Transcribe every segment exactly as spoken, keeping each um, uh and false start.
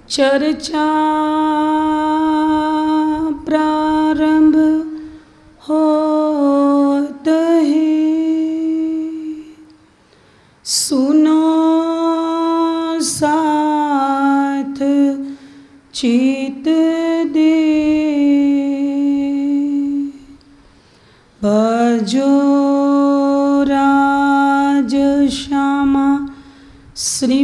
चर्चा प्रारंभ होत है, सुनो साथ चित दे, भजो राज श्यामा श्री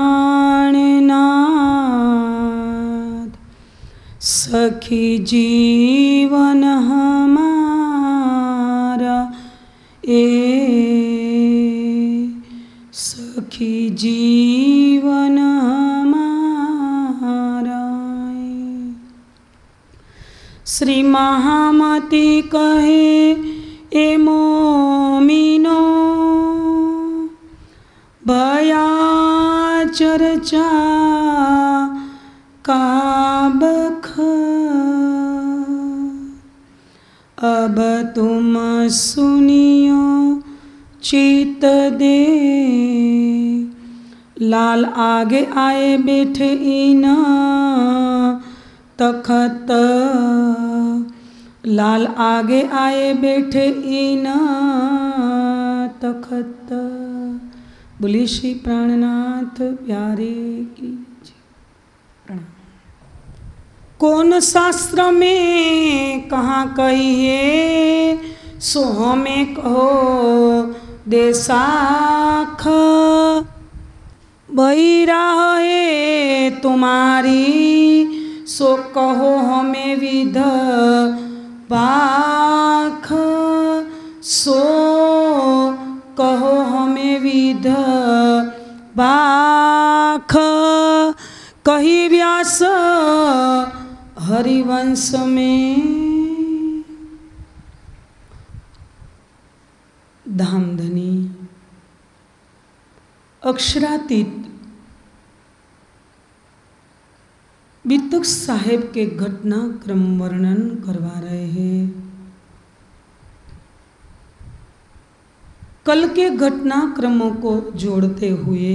प्राणनाथ, सखी जीवन हमारा ए, सखी जीवन हमारा ए। श्री महामती कहे ए मोमिनो, भया चर्चा का बख, अब तुम सुनियो चित दे, लाल आगे आए बैठे इन तखत, लाल आगे आए बैठे इन तखत। बोलिए श्री प्राणनाथ प्यारे की प्रणाम। कौन शास्त्र में कहाँ कहिए, सो हमें कहो देसाख, बहिरा है तुम्हारी, सो कहो हमें विध पाख, सो कहो हमें विध बाख। कही व्यास हरिवंश में, धामधनी अक्षरातीत वितक साहेब के घटनाक्रम वर्णन करवा रहे हैं। कल के घटनाक्रमों को जोड़ते हुए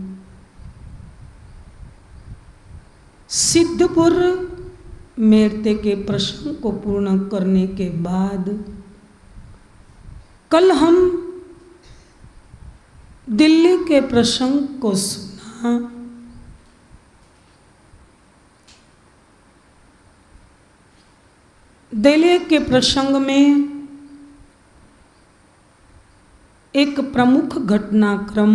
सिद्धपुर मेरते के प्रश्न को पूर्ण करने के बाद कल हम दिल्ली के प्रसंग को सुना। दिल्ली के प्रसंग में एक प्रमुख घटनाक्रम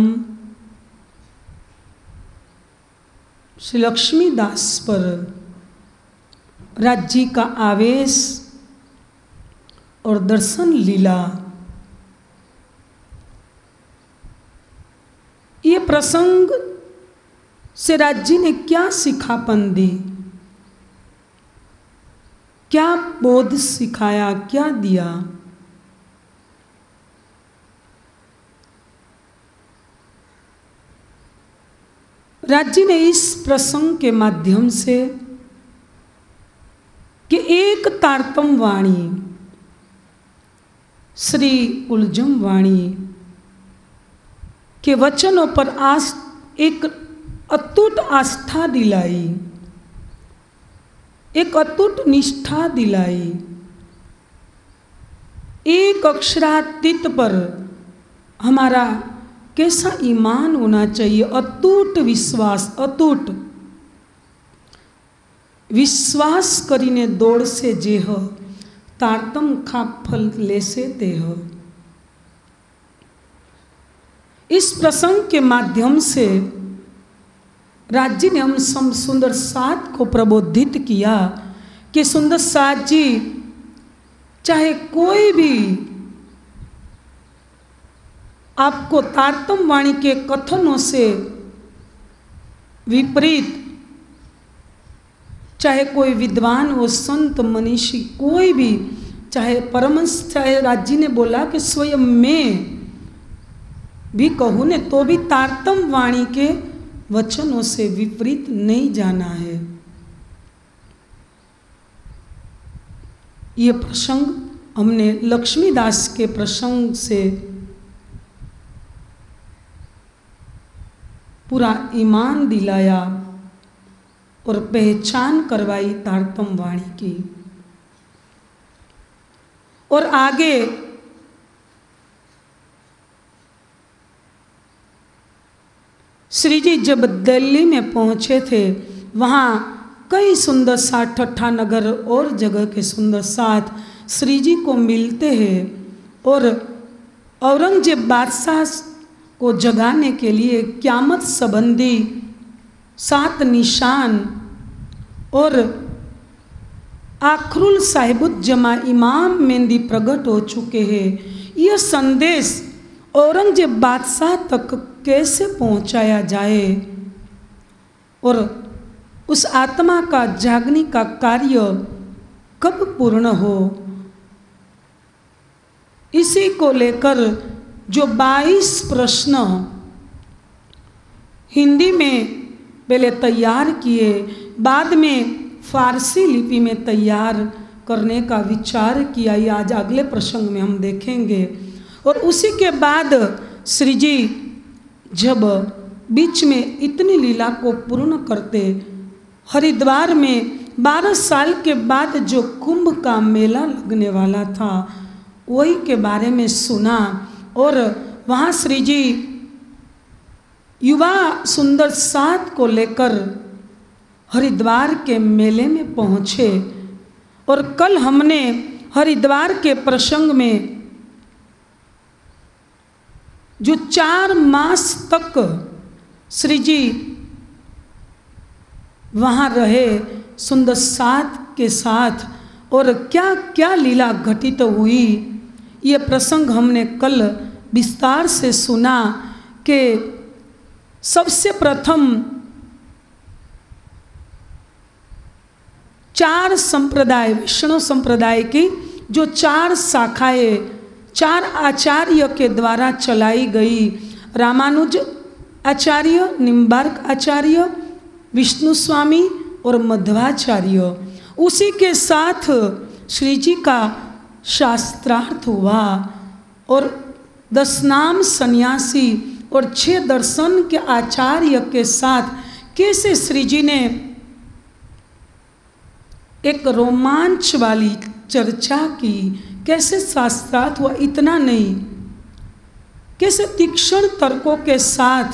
श्री लक्ष्मीदास पर राज्य का आवेश और दर्शन लीला, ये प्रसंग से राज्य ने क्या सिखापन दी, क्या बोध सिखाया, क्या दिया। राज्य ने इस प्रसंग के माध्यम से कि एक तारतम वाणी श्री उलझम वाणी के वचनों पर आज एक अटूट आस्था दिलाई, एक अटूट निष्ठा दिलाई, एक अक्षरातीत पर हमारा कैसा ईमान होना चाहिए, अटूट विश्वास, अटूट विश्वास करीने दौड़ से जेह, तारतम खा फल लेसे तेह। इस प्रसंग के माध्यम से राज्य ने हम सब सुंदर साथ को प्रबोधित किया कि सुंदर साथ जी चाहे कोई भी आपको तारतम वाणी के कथनों से विपरीत, चाहे कोई विद्वान हो, संत मनीषी, कोई भी, चाहे परमहंस, चाहे राज्य ने बोला कि स्वयं मैं भी कहूँ ने तो भी तारतम वाणी के वचनों से विपरीत नहीं जाना है। ये प्रसंग हमने लक्ष्मीदास के प्रसंग से पूरा ईमान दिलाया और पहचान करवाई तारतम वाणी की। और आगे श्री जी जब दिल्ली में पहुँचे थे, वहाँ कई सुंदर साथ ठट्ठा नगर और जगह के सुंदर साथ श्री जी को मिलते हैं और औरंगजेब बादशाह को जगाने के लिए क़यामत संबंधी सात निशान और आखरुल साहिबुज्जमा इमाम मेहंदी प्रकट हो चुके हैं। यह संदेश औरंगजेब बादशाह तक कैसे पहुंचाया जाए और उस आत्मा का जागने का कार्य कब पूर्ण हो, इसी को लेकर जो बाईस प्रश्न हिंदी में पहले तैयार किए, बाद में फारसी लिपि में तैयार करने का विचार किया, ये आज अगले प्रसंग में हम देखेंगे। और उसी के बाद श्री जी जब बीच में इतनी लीला को पूर्ण करते, हरिद्वार में बारह साल के बाद जो कुंभ का मेला लगने वाला था वही के बारे में सुना और वहाँ श्री जी युवा सुंदर साथ को लेकर हरिद्वार के मेले में पहुँचे। और कल हमने हरिद्वार के प्रसंग में जो चार मास तक श्री जी वहाँ रहे सुंदर साथ के साथ और क्या क्या लीला घटित हुई, ये प्रसंग हमने कल विस्तार से सुना कि सबसे प्रथम चार संप्रदाय, विष्णु संप्रदाय की जो चार शाखाएं चार आचार्य के द्वारा चलाई गई, रामानुज आचार्य, निम्बार्क आचार्य, विष्णु स्वामी और मध्वाचार्य, उसी के साथ श्री जी का शास्त्रार्थ हुआ और दस नाम सन्यासी और छह दर्शन के आचार्य के साथ कैसे श्री जी ने एक रोमांच वाली चर्चा की, कैसे शास्त्रार्थ हुआ। इतना नहीं, कैसे तीक्ष्ण तर्कों के साथ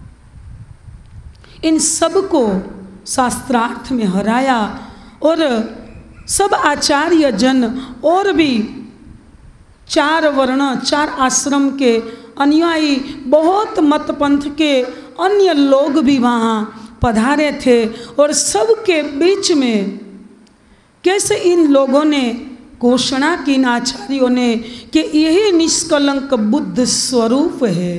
इन सब को शास्त्रार्थ में हराया और सब आचार्य जन और भी चार वर्ण चार आश्रम के अनुयायी बहुत मतपंथ के अन्य लोग भी वहाँ पधारे थे और सबके बीच में कैसे इन लोगों ने घोषणा की, इन आचार्यों ने, कि यही निष्कलंक बुद्ध स्वरूप है।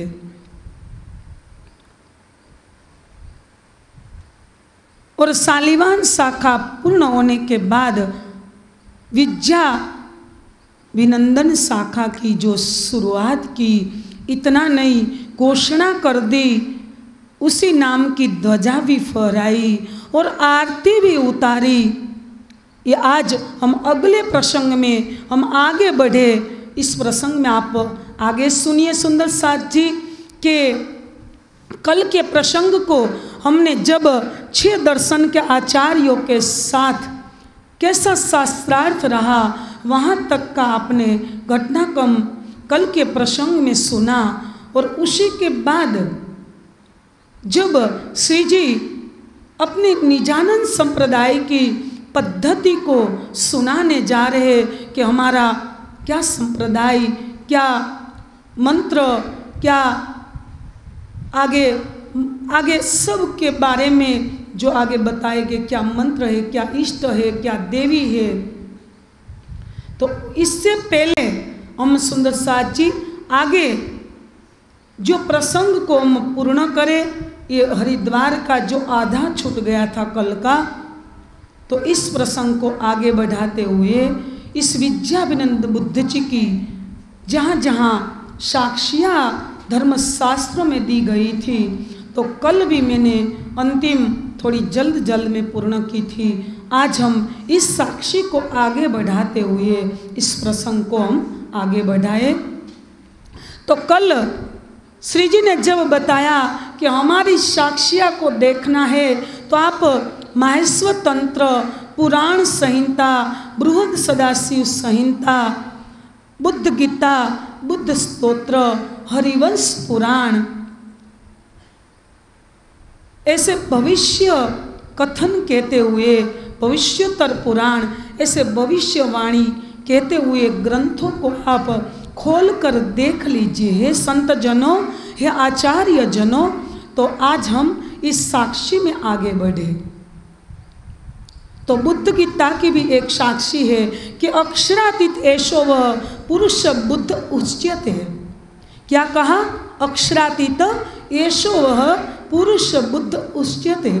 और शालिवान शाखा पूर्ण होने के बाद विद्या विनंदन शाखा की जो शुरुआत की, इतना नहीं, घोषणा कर दी, उसी नाम की ध्वजा भी फहराई और आरती भी उतारी। ये आज हम अगले प्रसंग में हम आगे बढ़े, इस प्रसंग में आप आगे सुनिए सुंदर साथ जी के कल के प्रसंग को हमने जब छह दर्शन के आचार्यों के साथ कैसा शास्त्रार्थ रहा, वहाँ तक का आपने घटनाक्रम कल के प्रसंग में सुना। और उसी के बाद जब श्री जी अपने निजानंद संप्रदाय की पद्धति को सुनाने जा रहे कि हमारा क्या संप्रदाय, क्या मंत्र, क्या आगे आगे सब के बारे में जो आगे बताएंगे, क्या मंत्र है, क्या इष्ट है, क्या देवी है। तो इससे पहले हम सुंदर साथ जी आगे जो प्रसंग को हम पूर्ण करें, ये हरिद्वार का जो आधा छूट गया था कल का, तो इस प्रसंग को आगे बढ़ाते हुए इस विद्या विनंद बुद्ध जी की जहाँ जहाँ साक्षियाँ धर्मशास्त्रों में दी गई थी, तो कल भी मैंने अंतिम थोड़ी जल्द जल्द में पूर्ण की थी। आज हम इस साक्षी को आगे बढ़ाते हुए इस प्रसंग को हम आगे बढ़ाए। तो कल श्री जी ने जब बताया कि हमारी साक्षिया को देखना है तो आप माहेश्वर तंत्र, पुराण संहिता, बृहद सदाशिव संहिता, बुद्ध गीता, बुद्ध स्तोत्र, हरिवंश पुराण, ऐसे भविष्य कथन कहते हुए भविष्योत्तर पुराण, ऐसे भविष्यवाणी कहते हुए ग्रंथों को आप खोल कर देख लीजिए। हे संत जनों, हे आचार्य जनों, तो आज हम इस साक्षी में आगे बढ़े। तो बुद्ध गीता की भी एक साक्षी है कि अक्षरातीत ऐशो वह पुरुष बुद्ध उच्यते है। क्या कहा? अक्षरातीत ऐशो वह पुरुष बुद्ध उच्यते,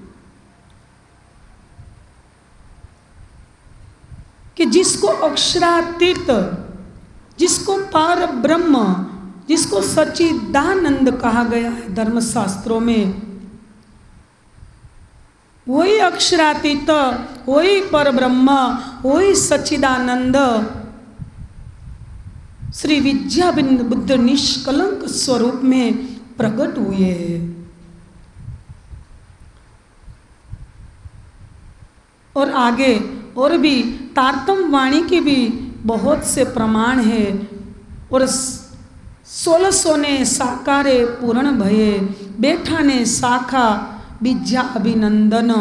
कि जिसको अक्षरातीत, जिसको पार ब्रह्म, जिसको सच्चिदानंद कहा गया है धर्मशास्त्रों में, वही अक्षरातीत, वही पर ब्रह्म, वही सच्चिदानंद श्री विद्याबिंद बुद्ध निष्कलंक स्वरूप में प्रकट हुए हैं। और आगे और भी तारतम वाणी के भी बहुत से प्रमाण है। और सोलह सौ ने साकारे पूर्ण भये, बैठा ने शाखा विद्या अभिनंदन।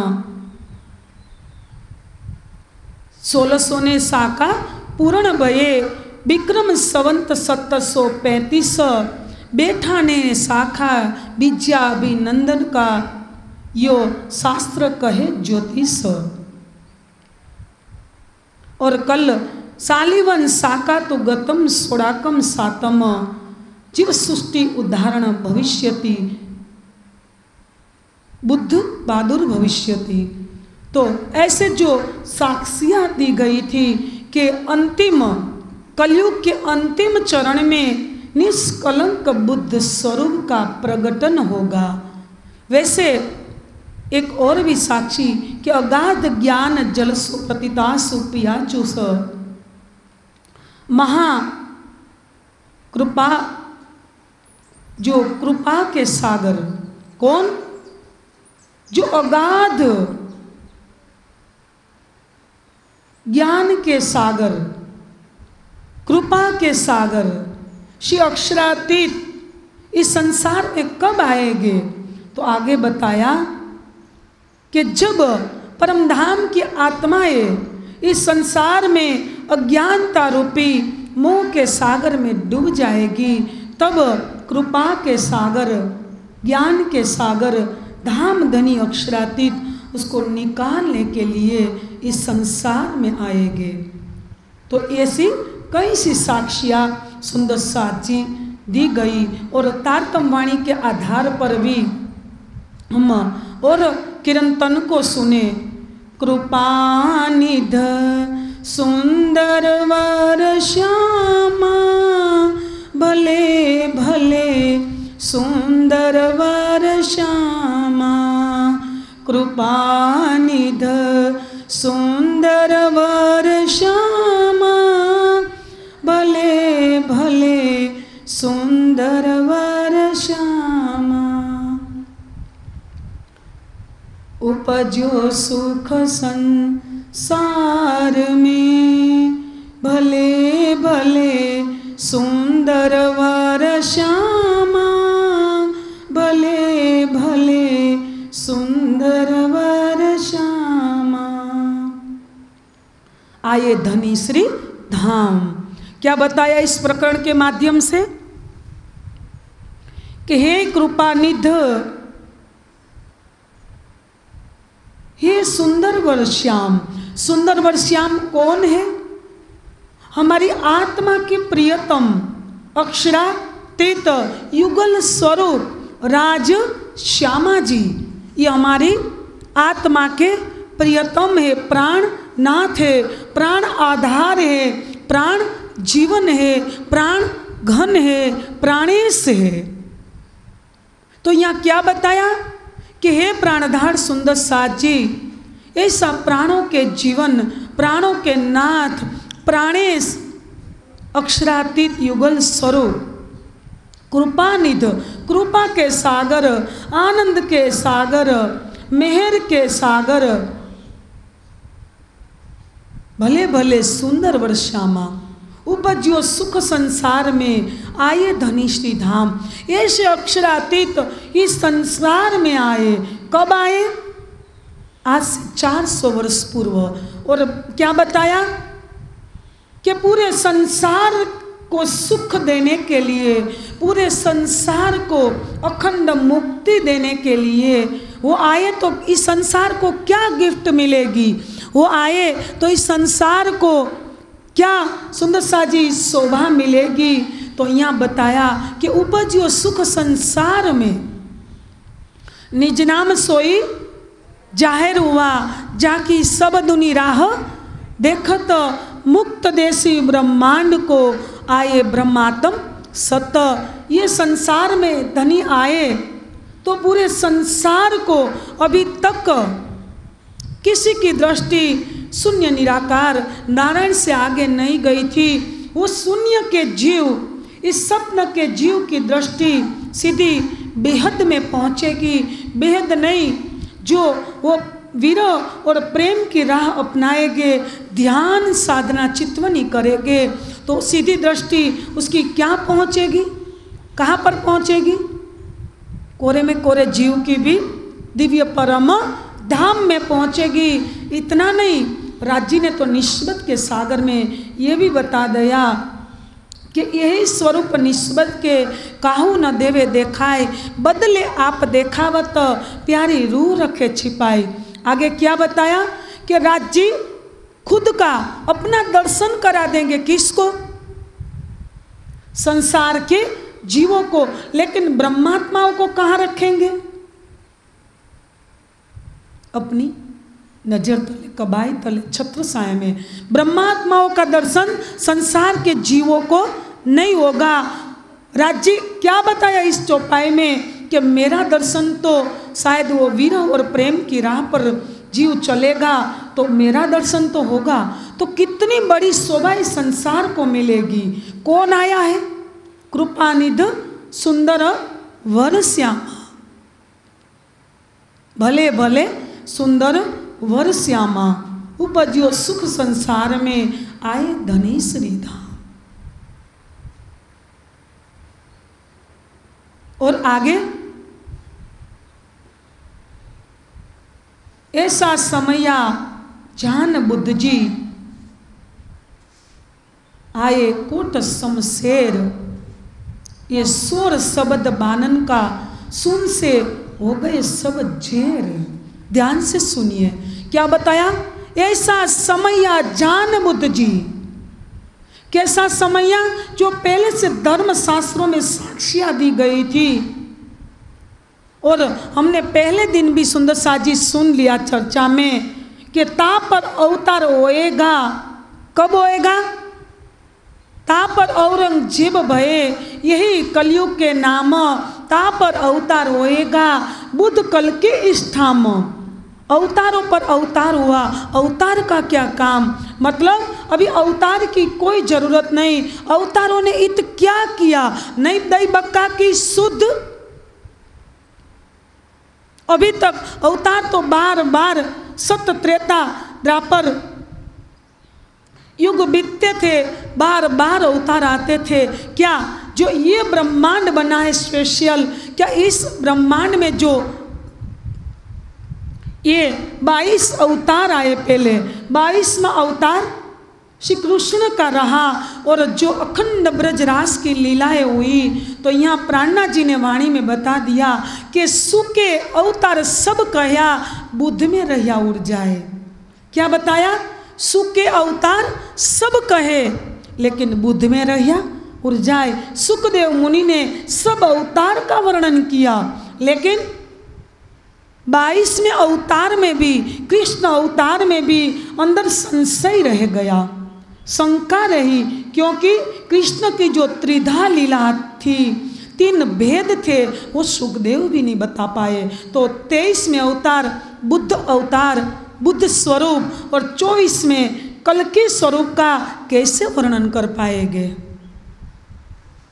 सोलह सौ ने शाखा पूर्ण भये, विक्रम संवत सत्तर सौ पैंतीस, बैठा ने शाखा विद्या अभिनंदन का यो शास्त्र कहे ज्योतिष। और कल शालिवन शाखा तो गतम सोड़ाकम सातम, जीव सृष्टि उदाहरण भविष्यति, बुद्ध बहादुर भविष्यति। तो ऐसे जो साक्षियाँ दी गई थी कि अंतिम कलयुग के अंतिम चरण में निष्कलंक बुद्ध स्वरूप का प्रकटन होगा, वैसे एक और भी साक्षी कि अगाध ज्ञान जलसु पतितासु पियाचुस, महा कृपा, जो कृपा के सागर, कौन? जो अगाध ज्ञान के सागर, कृपा के सागर श्री अक्षरातीत इस संसार में कब आएंगे? तो आगे बताया कि जब परमधाम की आत्माएं इस संसार में अज्ञानता रूपी मोह के सागर में डूब जाएगी, तब कृपा के सागर, ज्ञान के सागर, धाम धनी अक्षरातीत उसको निकालने के लिए इस संसार में आएंगे। तो ऐसी कई सी साक्षियाँ सुंदर साक्षी दी गई। और तारतम वाणी के आधार पर भी हम और कीर्तन को सुने। कृपानिध सुंदर वर श्यामा, भले भले सुंदर वर श्यामा, कृपानिध सुंदर वर श्यामा, भले भले सुंदर वर श्यामा। उपजो सुख संसार में, भले भले सुंदर वर श्यामा, भले भले सुंदर वर श्यामा। आए धनी श्री धाम। क्या बताया इस प्रकरण के माध्यम से कि हे कृपानिध, हे सुंदर वर श्याम। सुंदर वर श्याम कौन है? हमारी आत्मा के प्रियतम अक्षरातीत युगल स्वरूप राज श्यामा जी, ये हमारी आत्मा के प्रियतम है, प्राण नाथ है, प्राण आधार है, प्राण जीवन है, प्राण घन है, प्राणेश है। तो यहाँ क्या बताया कि हे प्राणधार सुंदर साथ जी, ऐसा प्राणों के जीवन, प्राणों के नाथ, प्राणेश अक्षरातीत युगल स्वरूप, कृपानिध, कृपा के सागर, आनंद के सागर, मेहर के सागर भले भले सुंदर वर्षामा उपज्यो सुख संसार में आए धनी श्री धाम। ऐसे अक्षरातीत इस संसार में आए, कब आए? आज से चार सौ वर्ष पूर्व। और क्या बताया कि पूरे संसार को सुख देने के लिए, पूरे संसार को अखंड मुक्ति देने के लिए वो आए। तो इस संसार को क्या गिफ्ट मिलेगी? वो आए तो इस संसार को क्या सुंदर सा जी शोभा मिलेगी? तो यहाँ बताया कि उपज्यो सुख संसार में निज नाम सोई जाहिर हुआ, जाकी सब दुनी राह देखत मुक्त देशी ब्रह्मांड को आए ब्रह्मात्म सत। ये संसार में धनी आए तो पूरे संसार को अभी तक किसी की दृष्टि शून्य निराकार नारायण से आगे नहीं गई थी। वो शून्य के जीव, इस स्वप्न के जीव की दृष्टि सीधी बेहद में पहुँचेगी। बेहद नहीं, जो वो विरह और प्रेम की राह अपनाएंगे, ध्यान साधना चितवनी करेंगे, तो सीधी दृष्टि उसकी क्या पहुँचेगी? कहाँ पर पहुँचेगी? कोरे में कोरे जीव की भी दिव्य परम धाम में पहुँचेगी। इतना नहीं, राजी ने तो निस्बत के सागर में ये भी बता दिया कि यही स्वरूप निस्बत के काहू न देवे देखाए, बदले आप देखावत प्यारी रूह रखे छिपाई। आगे क्या बताया कि राज्य खुद का अपना दर्शन करा देंगे। किसको? संसार के जीवों को। लेकिन ब्रह्मात्माओं को कहाँ रखेंगे? अपनी नजर तले, कबाई तले, छत्र साया में। ब्रह्मात्माओं का दर्शन संसार के जीवों को नहीं होगा। राज्य क्या बताया इस चौपाई में कि मेरा दर्शन तो शायद वो विरह और प्रेम की राह पर जीव चलेगा तो मेरा दर्शन तो होगा। तो कितनी बड़ी शोभा इस संसार को मिलेगी। कौन आया है? कृपानिध सुंदर वर श्यामा, भले भले सुंदर वर श्यामा, उपज्यो सुख संसार में आए धनी श्री धाम। और आगे ऐसा समया जान बुद्ध जी आए कोट शमशेर। ये सोर शब्द बानन का सुन से हो गए सब झेर। ध्यान से सुनिए क्या बताया। ऐसा समया जान बुद्ध जी, कैसा समया? जो पहले से धर्म शास्त्रों में साक्ष्या दी गई थी। और हमने पहले दिन भी सुंदर साजी सुन लिया चर्चा में कि ता पर अवतार होएगा। कब होएगा? ता पर औरंगजेब भये, यही कलयुग के नाम ता पर अवतार होएगा। बुद्ध कल के इस ठाम अवतारों पर अवतार हुआ। अवतार का क्या काम? मतलब अभी अवतार की कोई जरूरत नहीं। अवतारों ने इत क्या किया? नहीं दई बक्का की शुद्ध। अभी तक अवतार तो बार बार सत त्रेता द्वापर युग बीतते थे, बार बार अवतार आते थे। क्या जो ये ब्रह्मांड बना है स्पेशल, क्या इस ब्रह्मांड में जो ये बाईस अवतार आए, पहले बाईसवां अवतार श्री कृष्ण का रहा। और जो अखंड ब्रजरास की लीलाएं हुई, तो यहाँ प्राणनाथ जी ने वाणी में बता दिया कि सुके अवतार सब कहया बुद्ध में रहिया उड़ जाए। क्या बताया? सुके अवतार सब कहे लेकिन बुद्ध में रहिया उड़ जाए। सुखदेव मुनि ने सब अवतार का वर्णन किया, लेकिन बाईसवें अवतार में भी, कृष्ण अवतार में भी अंदर संशय रह गया, शंका रही। क्योंकि कृष्ण की जो त्रिधा लीला थी, तीन भेद थे, वो सुखदेव भी नहीं बता पाए। तो तेईसवें अवतार बुद्ध अवतार, बुद्ध स्वरूप, और चौबीसवें कल के स्वरूप का कैसे वर्णन कर पाएंगे?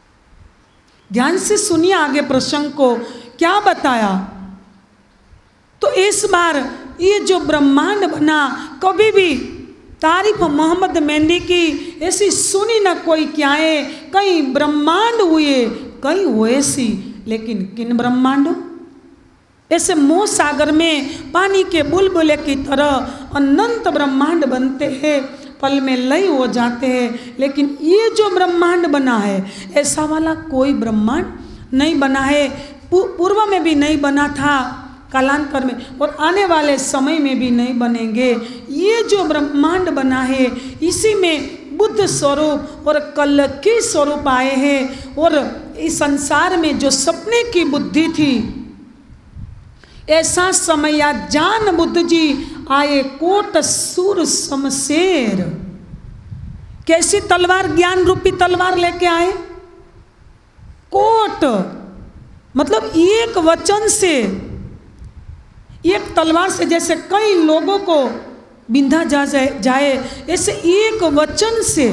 ध्यान से सुनिए आगे प्रसंग को। क्या बताया तो इस बार ये जो ब्रह्मांड बना, कभी भी तारीफ मोहम्मद मेहंदी की ऐसी सुनी न कोई क्या है। कई ब्रह्मांड हुए, कई वैसी, लेकिन किन ब्रह्मांडों? ऐसे मोह सागर में पानी के बुलबुले की तरह अनंत ब्रह्मांड बनते हैं, पल में लय हो जाते हैं। लेकिन ये जो ब्रह्मांड बना है, ऐसा वाला कोई ब्रह्मांड नहीं बना है। पूर्व में भी नहीं बना था, कालांतर में और आने वाले समय में भी नहीं बनेंगे। ये जो ब्रह्मांड बना है, इसी में बुद्ध स्वरूप और कल की स्वरूप आए हैं। और इस संसार में जो सपने की बुद्धि थी, ऐसा समय या जान बुद्ध जी आए कोट सूर शमशेर। कैसी तलवार? ज्ञान रूपी तलवार लेके आए। कोट मतलब एक वचन से, एक तलवार से जैसे कई लोगों को बिंधा जा जाए, जाए ऐसे एक वचन से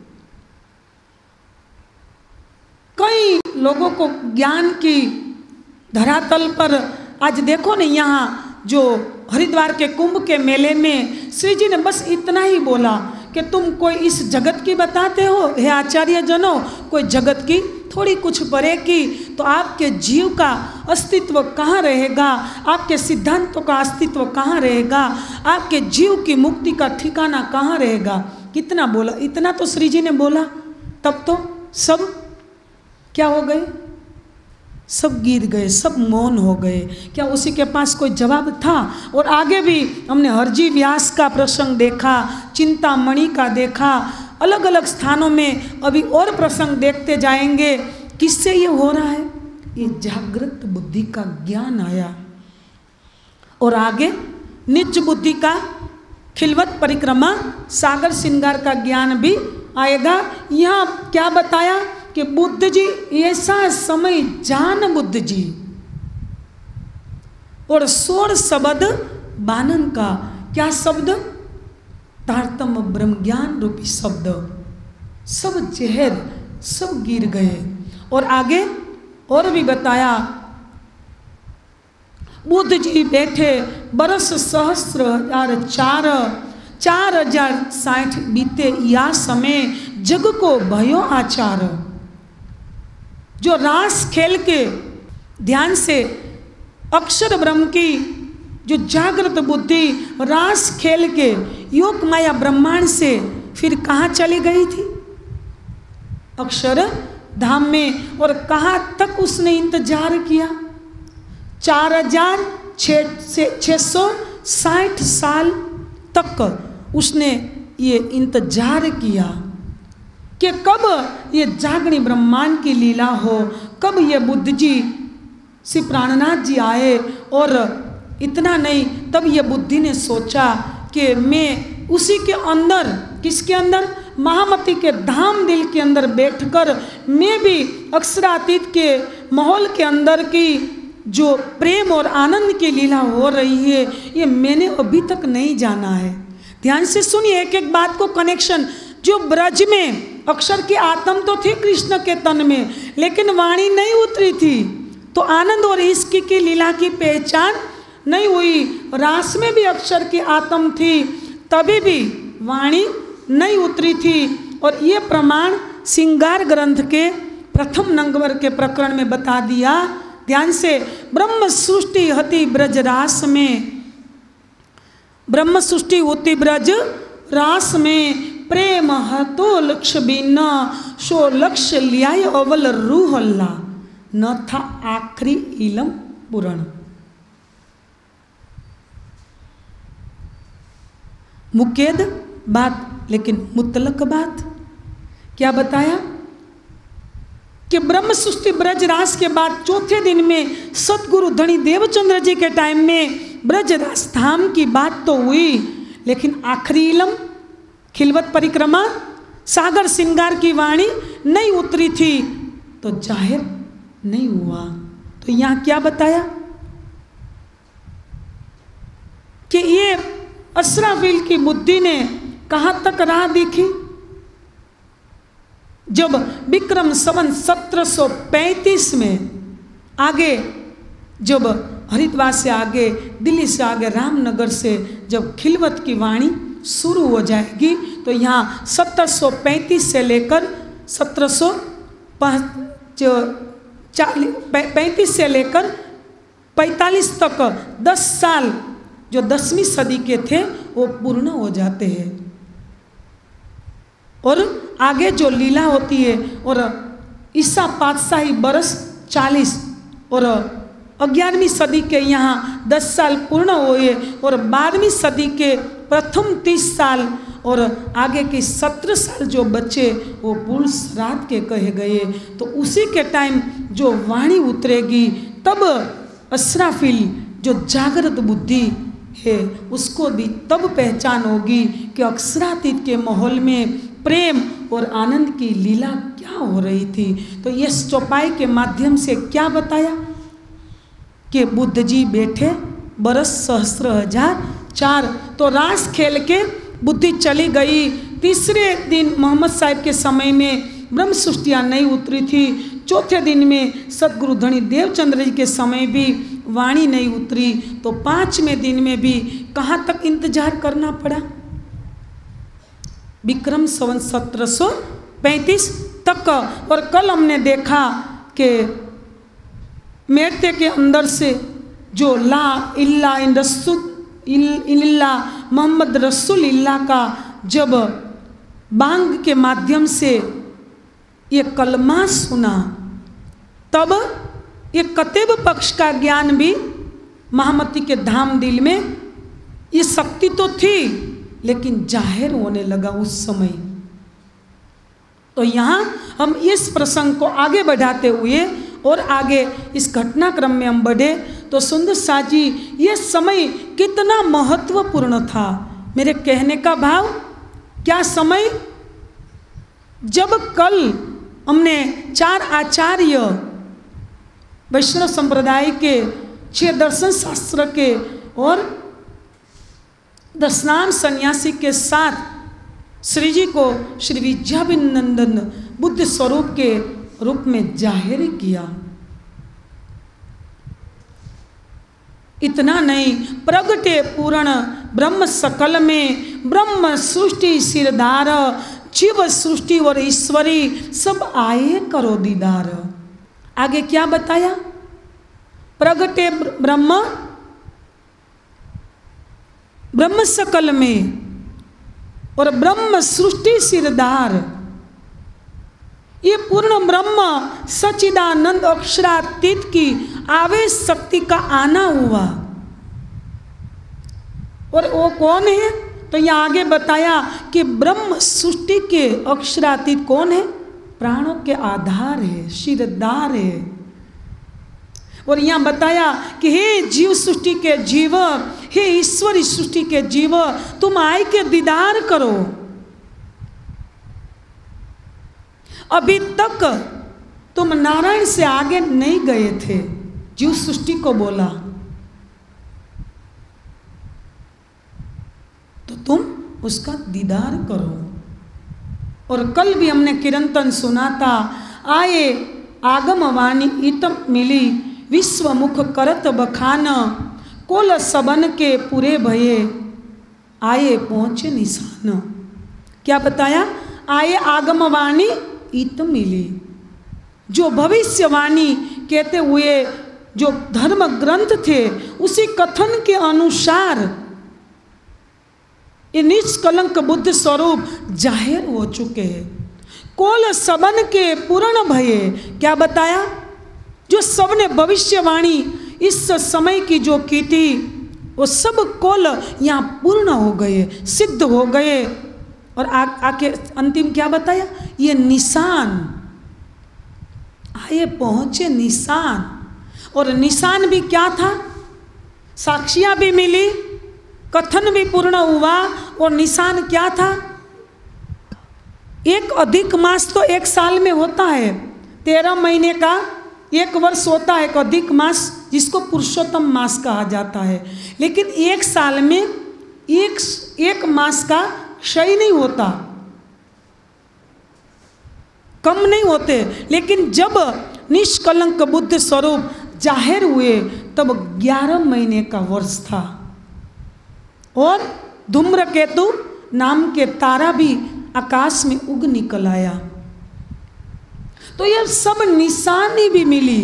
कई लोगों को ज्ञान की धरातल पर। आज देखो ना, यहाँ जो हरिद्वार के कुंभ के मेले में श्री जी ने बस इतना ही बोला कि तुम कोई इस जगत की बताते हो हे आचार्य जनों, कोई जगत की थोड़ी कुछ परे की, तो आपके जीव का अस्तित्व कहाँ रहेगा, आपके सिद्धांतों का अस्तित्व कहाँ रहेगा, आपके जीव की मुक्ति का ठिकाना कहाँ रहेगा। कितना बोला, इतना तो श्री जी ने बोला, तब तो सब क्या हो गए? सब गिर गए, सब मौन हो गए। क्या उसी के पास कोई जवाब था? और आगे भी हमने हरजी व्यास का प्रसंग देखा, चिंतामणि का देखा, अलग अलग स्थानों में अभी और प्रसंग देखते जाएंगे। किससे ये हो रहा है? ये जागृत बुद्धि का ज्ञान आया। और आगे निज बुद्धि का खिलवत परिक्रमा, सागर श्रृंगार का ज्ञान भी आएगा। यहाँ क्या बताया कि बुद्ध जी ऐसा समय जान बुद्ध जी और सोर शब्द बानन का। क्या शब्द? तारतम ब्रह्म ज्ञान रूपी शब्द। सब जहर सब गिर गए। और आगे और भी बताया, बुद्ध जी बैठे बरस सहस्त्र हजार चार चार हजार साठ बीते, या समय जग को भयो आचार। जो रास खेल के ध्यान से अक्षर ब्रह्म की जो जागृत बुद्धि रास खेल के योग माया ब्रह्मांड से फिर कहाँ चली गई थी? अक्षर धाम में। और कहाँ तक उसने इंतजार किया? चार हजार छः सौ साठ साल तक उसने ये इंतजार किया कि कब ये जागणी ब्रह्मांड की लीला हो, कब ये बुद्ध जी श्री प्राणनाथ जी आए। और इतना नहीं, तब ये बुद्धि ने सोचा कि मैं उसी के अंदर, किसके अंदर? महामती के धाम दिल के अंदर बैठकर मैं भी अक्षरातीत के माहौल के अंदर की जो प्रेम और आनंद की लीला हो रही है, ये मैंने अभी तक नहीं जाना है। ध्यान से सुनिए एक एक बात को, कनेक्शन। जो ब्रज में अक्षर की आत्म तो थी कृष्ण के तन में, लेकिन वाणी नहीं उतरी थी, तो आनंद और इश्क की लीला की पहचान नहीं हुई। रास में भी अक्षर की आत्म थी, तभी भी वाणी नहीं उतरी थी। और ये प्रमाण श्रृंगार ग्रंथ के प्रथम नंबर के प्रकरण में बता दिया। ध्यान से, ब्रह्म सृष्टि हति ब्रज रास में, ब्रह्म सृष्टि होती ब्रज रास में, प्रेम हतो लक्ष्य बिना सो लक्ष्य लिया अवल रूहल्ला, न था आखरी इलम पुराण। मुकेद बात, लेकिन मुतलक बात क्या बताया कि ब्रह्म सृष्टि ब्रज रास के बाद चौथे दिन में सतगुरु धनी देवचंद्र जी के टाइम में ब्रज रास धाम की बात तो हुई, लेकिन आखिरी इलम खिलवत परिक्रमा सागर श्रृंगार की वाणी नहीं उतरी थी, तो जाहिर नहीं हुआ। तो यहाँ क्या बताया कि ये असराफील की बुद्धि ने कहाँ तक राह देखी? जब विक्रम संवत सत्रह सौ पैंतीस में आगे जब हरिद्वार से आगे, दिल्ली से आगे, रामनगर से जब खिलवत की वाणी शुरू हो जाएगी तो यहाँ सत्रह सौ पैंतीस से लेकर सत्रह सौ चालीस पैंतीस से लेकर पैंतालीस तक दस साल जो दसवीं सदी के थे वो पूर्ण हो जाते हैं। और आगे जो लीला होती है, और ईसा पातशाही बरस चालीस और ग्यारहवीं सदी के यहाँ दस साल पूर्ण हुए, और बारहवीं सदी के प्रथम तीस साल और आगे के सत्रह साल जो बच्चे वो पूर्ण श्राद्ध के कहे गए। तो उसी के टाइम जो वाणी उतरेगी तब अस्राफिल जो जागृत बुद्धि है उसको भी तब पहचान होगी कि अक्षरातीत के माहौल में प्रेम और आनंद की लीला क्या हो रही थी। तो ये चौपाई के माध्यम से क्या बताया कि बुद्ध जी बैठे बरस सहस्त्र हजार चार, तो रास खेल के बुद्धि चली गई। तीसरे दिन मोहम्मद साहिब के समय में ब्रह्म सृष्टियाँ नहीं उतरी थी। चौथे दिन में सदगुरु धनी देवचंद्र जी के समय भी वाणी नहीं उतरी। तो पाँचवें दिन में भी कहाँ तक इंतजार करना पड़ा? विक्रम संवत सत्रह सौ पैंतीस तक। और कल हमने देखा कि मेरते के अंदर से जो ला इल्ला इन रसूल इल्ला मोहम्मद रसूल इल्ला का जब बांग के माध्यम से ये कलमा सुना, तब ये कतेब पक्ष का ज्ञान भी महामती के धाम दिल में ये शक्ति तो थी लेकिन जाहिर होने लगा उस समय। तो यहाँ हम इस प्रसंग को आगे बढ़ाते हुए और आगे इस घटनाक्रम में हम बढ़े तो सुंदर सा जी ये समय कितना महत्वपूर्ण था। मेरे कहने का भाव क्या समय, जब कल हमने चार आचार्य वैष्णव संप्रदाय के छह दर्शन शास्त्र के और दशनाम सन्यासी के साथ श्री जी को श्री विद्याभिनंदन बुद्ध स्वरूप के रूप में जाहिर किया। इतना नहीं, प्रगटे पूर्ण ब्रह्म सकल में, ब्रह्म सृष्टि सिरदार, जीव सृष्टि और ईश्वरी सब आए करो दीदार। आगे क्या बताया? प्रगटे ब्रह्म ब्रह्म सकल में और ब्रह्म सृष्टि सिरदार, ये पूर्ण ब्रह्म सच्चिदानंद अक्षरातीत की आवेश शक्ति का आना हुआ। और वो कौन है? तो यहाँ आगे बताया कि ब्रह्म सृष्टि के अक्षरातीत कौन है? प्राणों के आधार है, सिरदार है। और यहाँ बताया कि हे जीव सृष्टि के जीव, हे ईश्वरी सृष्टि के जीव, तुम आए के दीदार करो। अभी तक तुम नारायण से आगे नहीं गए थे, जीव सृष्टि को बोला, तो तुम उसका दीदार करो। और कल भी हमने कीर्तन सुना था, आए आगम वाणी इतम मिली, विश्व मुख करत बखान, कोल सबन के पूरे भये, आए पहुँचे निशान। क्या बताया? आए आगम वाणी इत मिली, जो भविष्यवाणी कहते हुए जो धर्म ग्रंथ थे उसी कथन के अनुसार ये निष्कलंक बुद्ध स्वरूप जाहिर हो चुके हैं। कोल सबन के पूर्ण भये, क्या बताया? जो सबने भविष्यवाणी इस समय की जो की थी वो सब कोल यहाँ पूर्ण हो गए, सिद्ध हो गए। और आ, आके अंतिम क्या बताया? ये निशान, आए पहुँचे निशान। और निशान भी क्या था? साक्षियाँ भी मिली, कथन भी पूर्ण हुआ। और निशान क्या था? एक अधिक मास तो एक साल में होता है, तेरह महीने का एक वर्ष होता है, एक अधिक मास जिसको पुरुषोत्तम मास कहा जाता है। लेकिन एक साल में एक एक मास का क्षय नहीं होता, कम नहीं होते। लेकिन जब निष्कलंक बुद्ध स्वरूप जाहिर हुए तब ग्यारह महीने का वर्ष था और धूम्रकेतु नाम के तारा भी आकाश में उग निकल आया। तो यह सब निशानी भी मिली।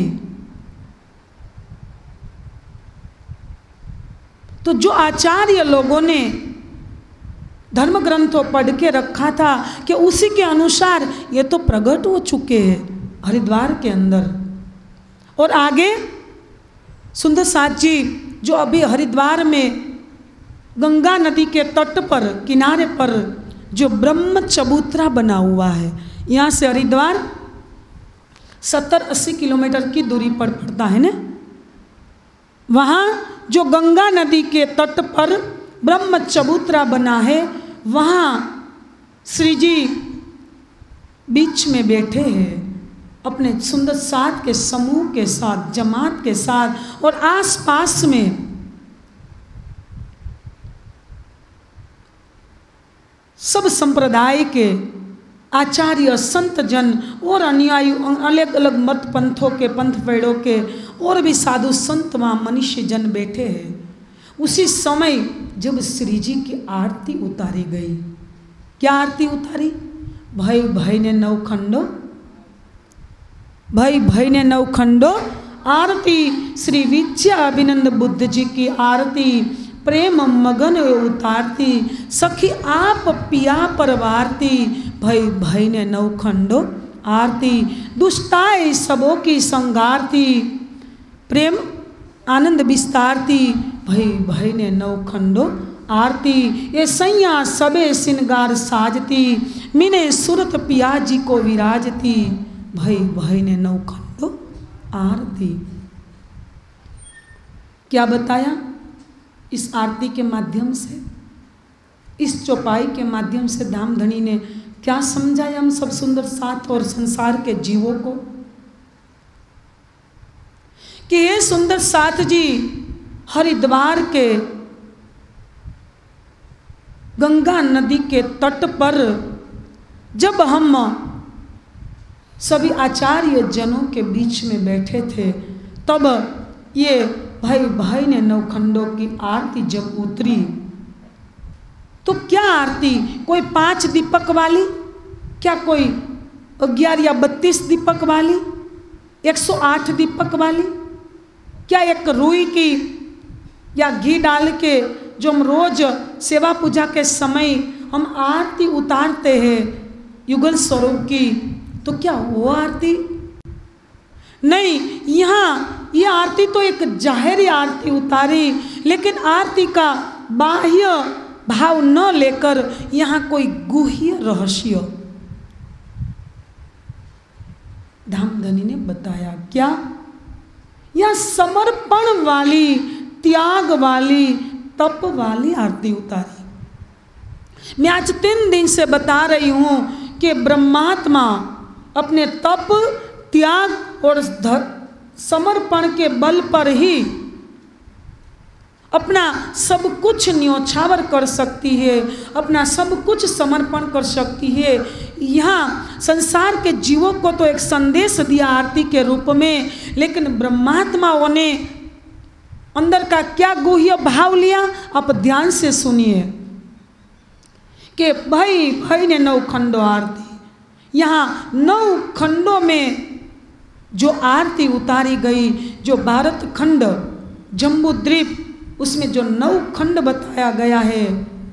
तो जो आचार्य लोगों ने धर्म ग्रंथों पढ़ के रखा था कि उसी के अनुसार ये तो प्रकट हो चुके हैं हरिद्वार के अंदर। और आगे सुंदर साथ जी जो अभी हरिद्वार में गंगा नदी के तट पर किनारे पर जो ब्रह्म चबूतरा बना हुआ है, यहाँ से हरिद्वार सत्तर अस्सी किलोमीटर की दूरी पर पड़ता है ना। वहाँ जो गंगा नदी के तट पर ब्रह्म चबूतरा बना है, वहाँ श्री जी बीच में बैठे हैं अपने सुंदर साथ के समूह के साथ, जमात के साथ, और आसपास में सब संप्रदाय के आचार्य, संत जन और अनुयायी, अलग अलग मत पंथों के, पंथ पेड़ों के और भी साधु संत वहाँ मनुष्य जन बैठे हैं। उसी समय जब श्री जी की आरती उतारी गई, क्या आरती उतारी? भाई भाई ने नौ खंडो, भाई भाई ने नौ खंडो आरती, श्री विद्याभिनंद बुद्ध जी की आरती, प्रेम मगन उतारती, सखी आप पिया परवारती, भाई भाई ने नौ खंडो आरती, दुष्टाई सबों की संगारती, प्रेम आनंद विस्तारती, भाई भाई ने नौ खंडो आरती, ये सैया सबे सिंगार साजती, मिने सुरत पिया जी को विराजती, भाई भाई ने नौ खंडो आरती। क्या बताया इस आरती के माध्यम से, इस चौपाई के माध्यम से धामधनी ने क्या समझाया हम सब सुंदर साथ और संसार के जीवों को? कि ये सुंदर साथ जी हरिद्वार के गंगा नदी के तट पर जब हम सभी आचार्य जनों के बीच में बैठे थे, तब ये भाई भाई ने नौ खंडों की आरती जब उतरी, तो क्या आरती? कोई पांच दीपक वाली, क्या कोई ग्यारह या बत्तीस दीपक वाली, एक सौ आठ दीपक वाली, क्या एक रुई की या घी डाल के जो हम रोज सेवा पूजा के समय हम आरती उतारते हैं युगल स्वरूप की, तो क्या वो आरती? नहीं, यहाँ यह आरती तो एक जाहिर आरती उतारी, लेकिन आरती का बाह्य भाव न लेकर यहाँ कोई गुह्य रहस्य धामधनी ने बताया। क्या? यह समर्पण वाली, त्याग वाली, तप वाली आरती उतारी। मैं आज तीन दिन से बता रही हूँ कि ब्रह्मात्मा अपने तप, त्याग और समर्पण के बल पर ही अपना सब कुछ न्योछावर कर सकती है, अपना सब कुछ समर्पण कर सकती है। यहाँ संसार के जीवों को तो एक संदेश दिया आरती के रूप में, लेकिन ब्रह्मात्माओं ने अंदर का क्या गुह्य भाव लिया, आप ध्यान से सुनिए कि भाई भाई ने नौ खंडों आरती, यहाँ नौ खंडों में जो आरती उतारी गई, जो भारत खंड जम्बू द्वीप, उसमें जो नौ खंड बताया गया है,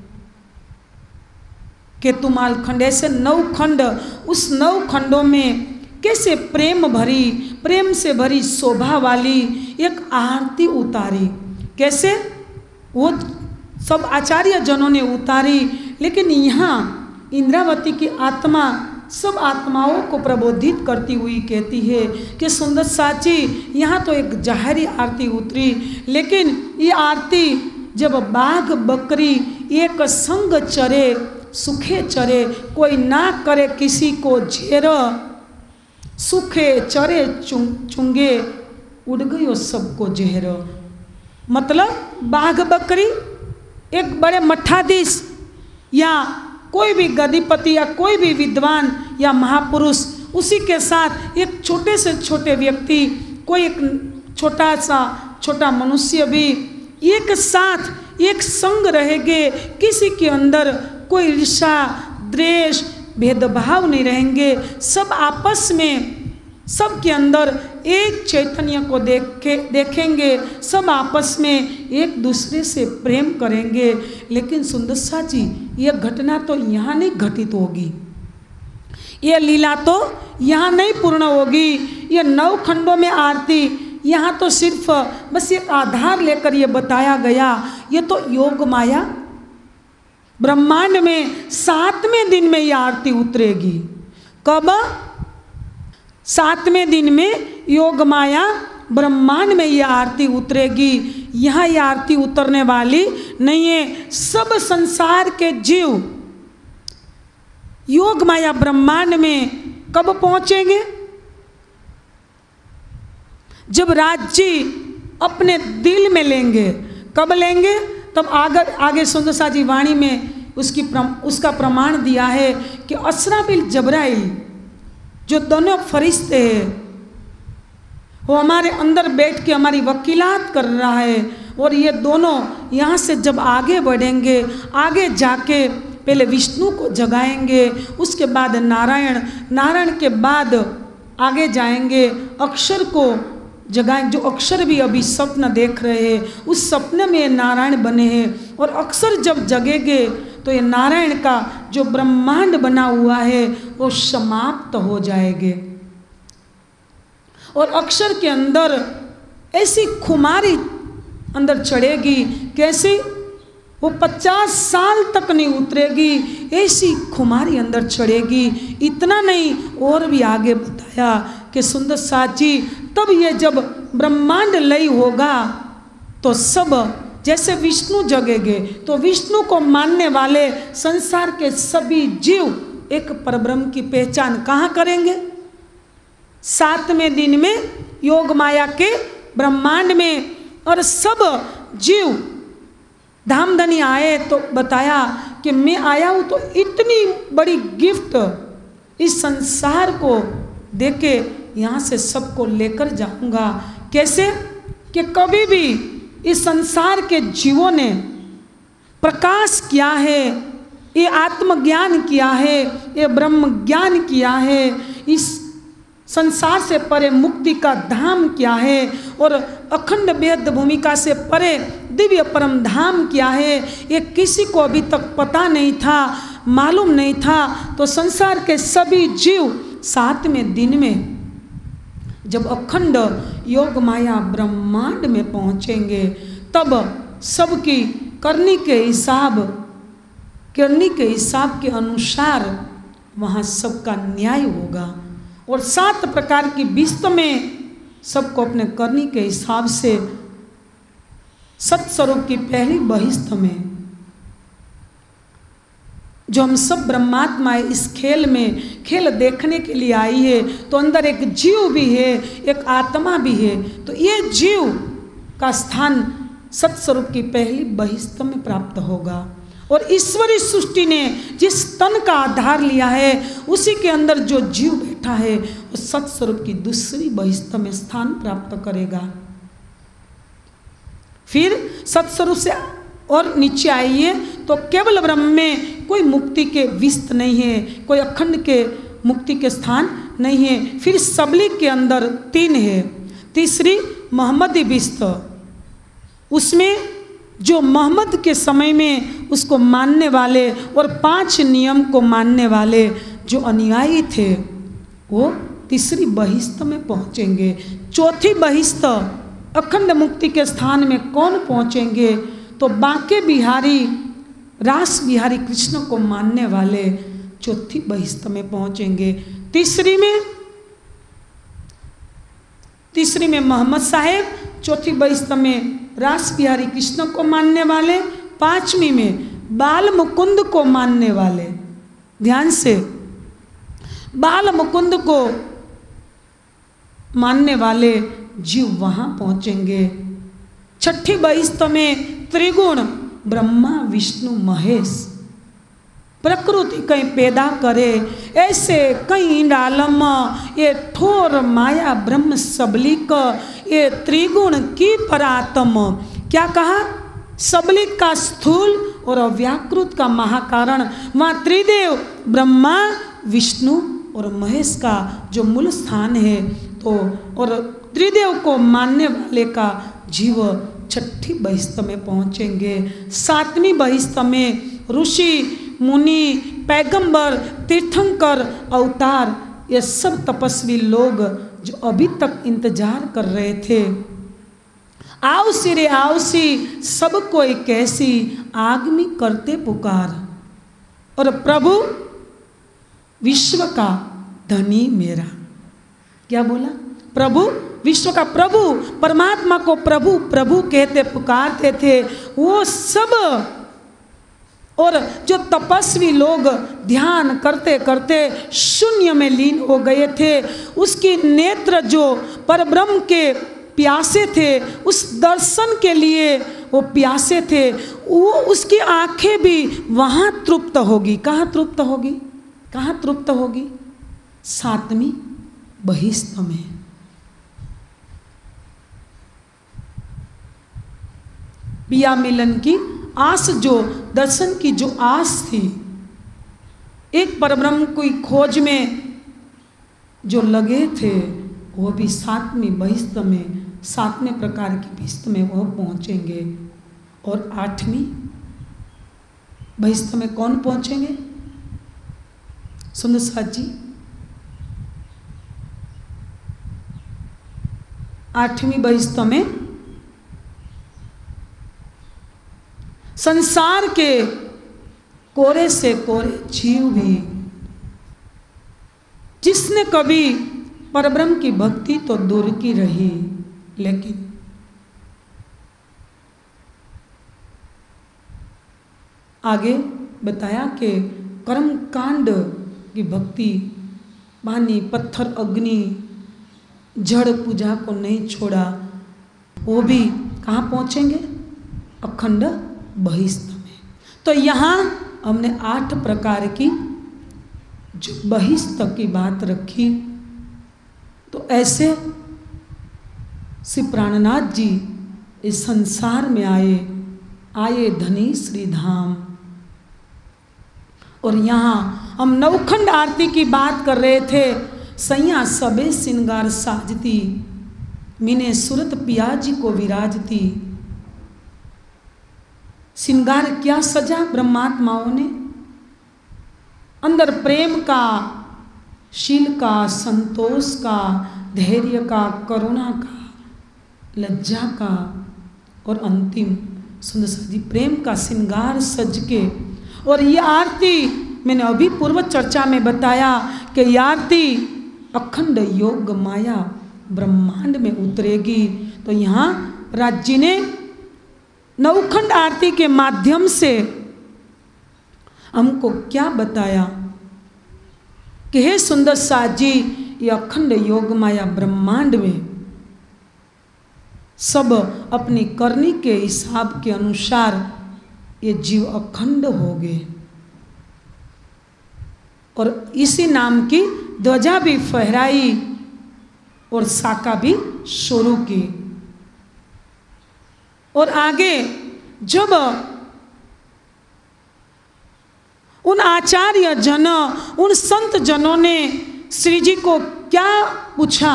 केतुमाल खंड, ऐसे नौ खंड, उस नौ खंडों में कैसे प्रेम भरी, प्रेम से भरी शोभा वाली एक आरती उतारी। कैसे? वो सब आचार्य जनों ने उतारी, लेकिन यहाँ इंद्रावती की आत्मा सब आत्माओं को प्रबोधित करती हुई कहती है कि सुंदर साची, यहाँ तो एक जाहिरी आरती उतरी, लेकिन ये आरती जब बाघ बकरी एक संग चरे, सुखे चरे, कोई ना करे किसी को झेर, सुखे चरे चुंगे, उड़ गयो सबको जहर। मतलब बाघ बकरी एक बड़े मठाधीश या कोई भी गद्दीपति या कोई भी विद्वान या महापुरुष, उसी के साथ एक छोटे से छोटे व्यक्ति, कोई एक छोटा सा छोटा मनुष्य भी एक साथ एक संग रहेंगे, किसी के अंदर कोई ईर्ष्या द्वेष भेदभाव नहीं रहेंगे, सब आपस में सब के अंदर एक चैतन्य को देख के देखेंगे, सब आपस में एक दूसरे से प्रेम करेंगे। लेकिन सुंदरसा जी, यह घटना तो यहाँ नहीं घटित होगी, यह लीला तो यहाँ नहीं पूर्ण होगी। यह नौ खंडों में आरती यहाँ तो सिर्फ बस एक आधार लेकर यह बताया गया। ये तो योग माया ब्रह्मांड में सातवें दिन में यह आरती उतरेगी। कब? सातवें दिन में योग माया ब्रह्मांड में यह आरती उतरेगी। यहाँ यह आरती उतरने वाली नहीं है। सब संसार के जीव योग माया ब्रह्मांड में कब पहुंचेंगे? जब राज्य अपने दिल में लेंगे। कब लेंगे? तब आगे आगे सुंदरसा जी वाणी में उसकी प्रम, उसका प्रमाण दिया है कि असराफिल जबराइल जो दोनों फरिश्ते हैं वो हमारे अंदर बैठ के हमारी वकीलात कर रहा है। और ये दोनों यहाँ से जब आगे बढ़ेंगे, आगे जाके पहले विष्णु को जगाएंगे, उसके बाद नारायण, नारायण के बाद आगे जाएंगे अक्षर को जगाएं, जो अक्षर भी अभी स्वप्न देख रहे हैं, उस सपने में नारायण बने हैं। और अक्षर जब जगेंगे तो ये नारायण का जो ब्रह्मांड बना हुआ है वो समाप्त हो जाएंगे। और अक्षर के अंदर ऐसी खुमारी अंदर चढ़ेगी, कैसे? वो पचास साल तक नहीं उतरेगी, ऐसी खुमारी अंदर चढ़ेगी। इतना नहीं, और भी आगे बताया कि सुंदर साची तब ये जब ब्रह्मांड लय होगा तो सब जैसे विष्णु जगेंगे तो विष्णु को मानने वाले संसार के सभी जीव एक परब्रह्म की पहचान कहाँ करेंगे? सातवें दिन में योग माया के ब्रह्मांड में। और सब जीव धामधनी आए तो बताया कि मैं आया हूँ तो इतनी बड़ी गिफ्ट इस संसार को देके यहाँ से सबको लेकर जाऊँगा। कैसे? कि कभी भी इस संसार के जीवों ने प्रकाश किया है, ये आत्मज्ञान किया है, ये ब्रह्म ज्ञान किया है, इस संसार से परे मुक्ति का धाम क्या है और अखंड वेद भूमिका से परे दिव्य परम धाम क्या है, ये किसी को अभी तक पता नहीं था, मालूम नहीं था। तो संसार के सभी जीव सातवें दिन में जब अखंड योग माया ब्रह्मांड में पहुंचेंगे तब सबकी करनी के हिसाब करनी के हिसाब के अनुसार वहाँ सबका न्याय होगा। और सात प्रकार की विस्त में सबको अपने करनी के हिसाब से सत्स्वरूप की पहली बहिस्त में जो हम सब ब्रह्मात्मा इस खेल में खेल देखने के लिए आई है, तो अंदर एक जीव भी है, एक आत्मा भी है। तो ये जीव का स्थान सत्स्वरूप की पहली बहिस्त में प्राप्त होगा। और ईश्वरी सृष्टि ने जिस तन का आधार लिया है उसी के अंदर जो जीव बैठा है वो सत्स्वरूप की दूसरी बहिस्त में स्थान प्राप्त करेगा। फिर सत्स्वरूप से और नीचे आइए तो केवल ब्रह्म में कोई मुक्ति के विस्त नहीं है, कोई अखंड के मुक्ति के स्थान नहीं है। फिर सबली के अंदर तीन है। तीसरी मोहम्मदी विस्त, उसमें जो मोहम्मद के समय में उसको मानने वाले और पांच नियम को मानने वाले जो अनुयायी थे वो तीसरी बहिस्त में पहुंचेंगे। चौथी बहिस्त अखंड मुक्ति के स्थान में कौन पहुंचेंगे? तो बांके बिहारी रास बिहारी कृष्ण को मानने वाले चौथी बहिस्त में पहुंचेंगे। तीसरी में तीसरी में मोहम्मद साहेब, चौथी बहिस्त में रास बिहारी कृष्ण को मानने वाले, पांचवी में बाल मुकुंद को मानने वाले। ध्यान से, बाल मुकुंद को मानने वाले जीव वहां पहुंचेंगे। छठी बहिस्त में त्रिगुण ब्रह्मा विष्णु महेश प्रकृति कहीं पैदा करे, ऐसे कहीं डालम ये ठोर माया ब्रह्म सबलिक, ये त्रिगुण की परातम। क्या कहा? सबलिक का स्थूल और अव्याकृत का महाकारण, वहाँ त्रिदेव ब्रह्मा विष्णु और महेश का जो मूल स्थान है। तो और त्रिदेव को मानने वाले का जीव छठी बहिष्ठ में पहुँचेंगे। सातवीं बहिष्ठ में ऋषि मुनि पैगंबर तीर्थंकर अवतार ये सब तपस्वी लोग जो अभी तक इंतजार कर रहे थे, आओसी रे आओसी सब कोई कैसी आग में करते पुकार, और प्रभु विश्व का धनी मेरा। क्या बोला? प्रभु विश्व का प्रभु, परमात्मा को प्रभु प्रभु कहते पुकारते थे वो सब। और जो तपस्वी लोग ध्यान करते करते शून्य में लीन हो गए थे, उसकी नेत्र जो परब्रह्म के प्यासे थे, उस दर्शन के लिए वो प्यासे थे, वो उसकी आंखें भी वहाँ तृप्त होगी। कहाँ तृप्त होगी? कहाँ तृप्त होगी? सातवीं बहिष्ठ में। पिया मिलन की आस, जो दर्शन की जो आस थी, एक परब्रह्म की खोज में जो लगे थे, वो भी सातवीं बहिष्ठ में, सातवें प्रकार की बहिष्ठ में वह पहुंचेंगे। और आठवीं बहिष्ठ में कौन पहुंचेंगे? सुंदर साथ जी, आठवीं बहिष्ठ में संसार के कोरे से कोरे जीव भी, जिसने कभी परब्रह्म की भक्ति तो दूर की रही, लेकिन आगे बताया कि कर्म कांड की भक्ति, पानी पत्थर अग्नि जड़ पूजा को नहीं छोड़ा, वो भी कहाँ पहुँचेंगे? अखंड बहिष्ठ में। तो यहाँ हमने आठ प्रकार की जो बहिष्ठ की बात रखी। तो ऐसे श्री प्राणनाथ जी इस संसार में आए, आए धनी श्री धाम। और यहाँ हम नवखंड आरती की बात कर रहे थे। सैया सबे सिंगार साजती, मीने सूरत पिया जी को विराजती। सिंगार क्या सजा ब्रह्मात्माओं ने? अंदर प्रेम का, शील का, संतोष का, धैर्य का, करुणा का, लज्जा का, और अंतिम सुंदर सजी प्रेम का सिंगार सज के। और ये आरती मैंने अभी पूर्व चर्चा में बताया कि ये आरती अखंड योग माया ब्रह्मांड में उतरेगी। तो यहाँ राज जी ने नवखंड आरती के माध्यम से हमको क्या बताया कि हे सुंदर साथ जी, ये अखंड योग माया ब्रह्मांड में सब अपनी करनी के हिसाब के अनुसार ये जीव अखंड हो गए, और इसी नाम की ध्वजा भी फहराई और साका भी शुरू की। और आगे जब उन आचार्य जन, उन संत जनों ने श्री जी को क्या पूछा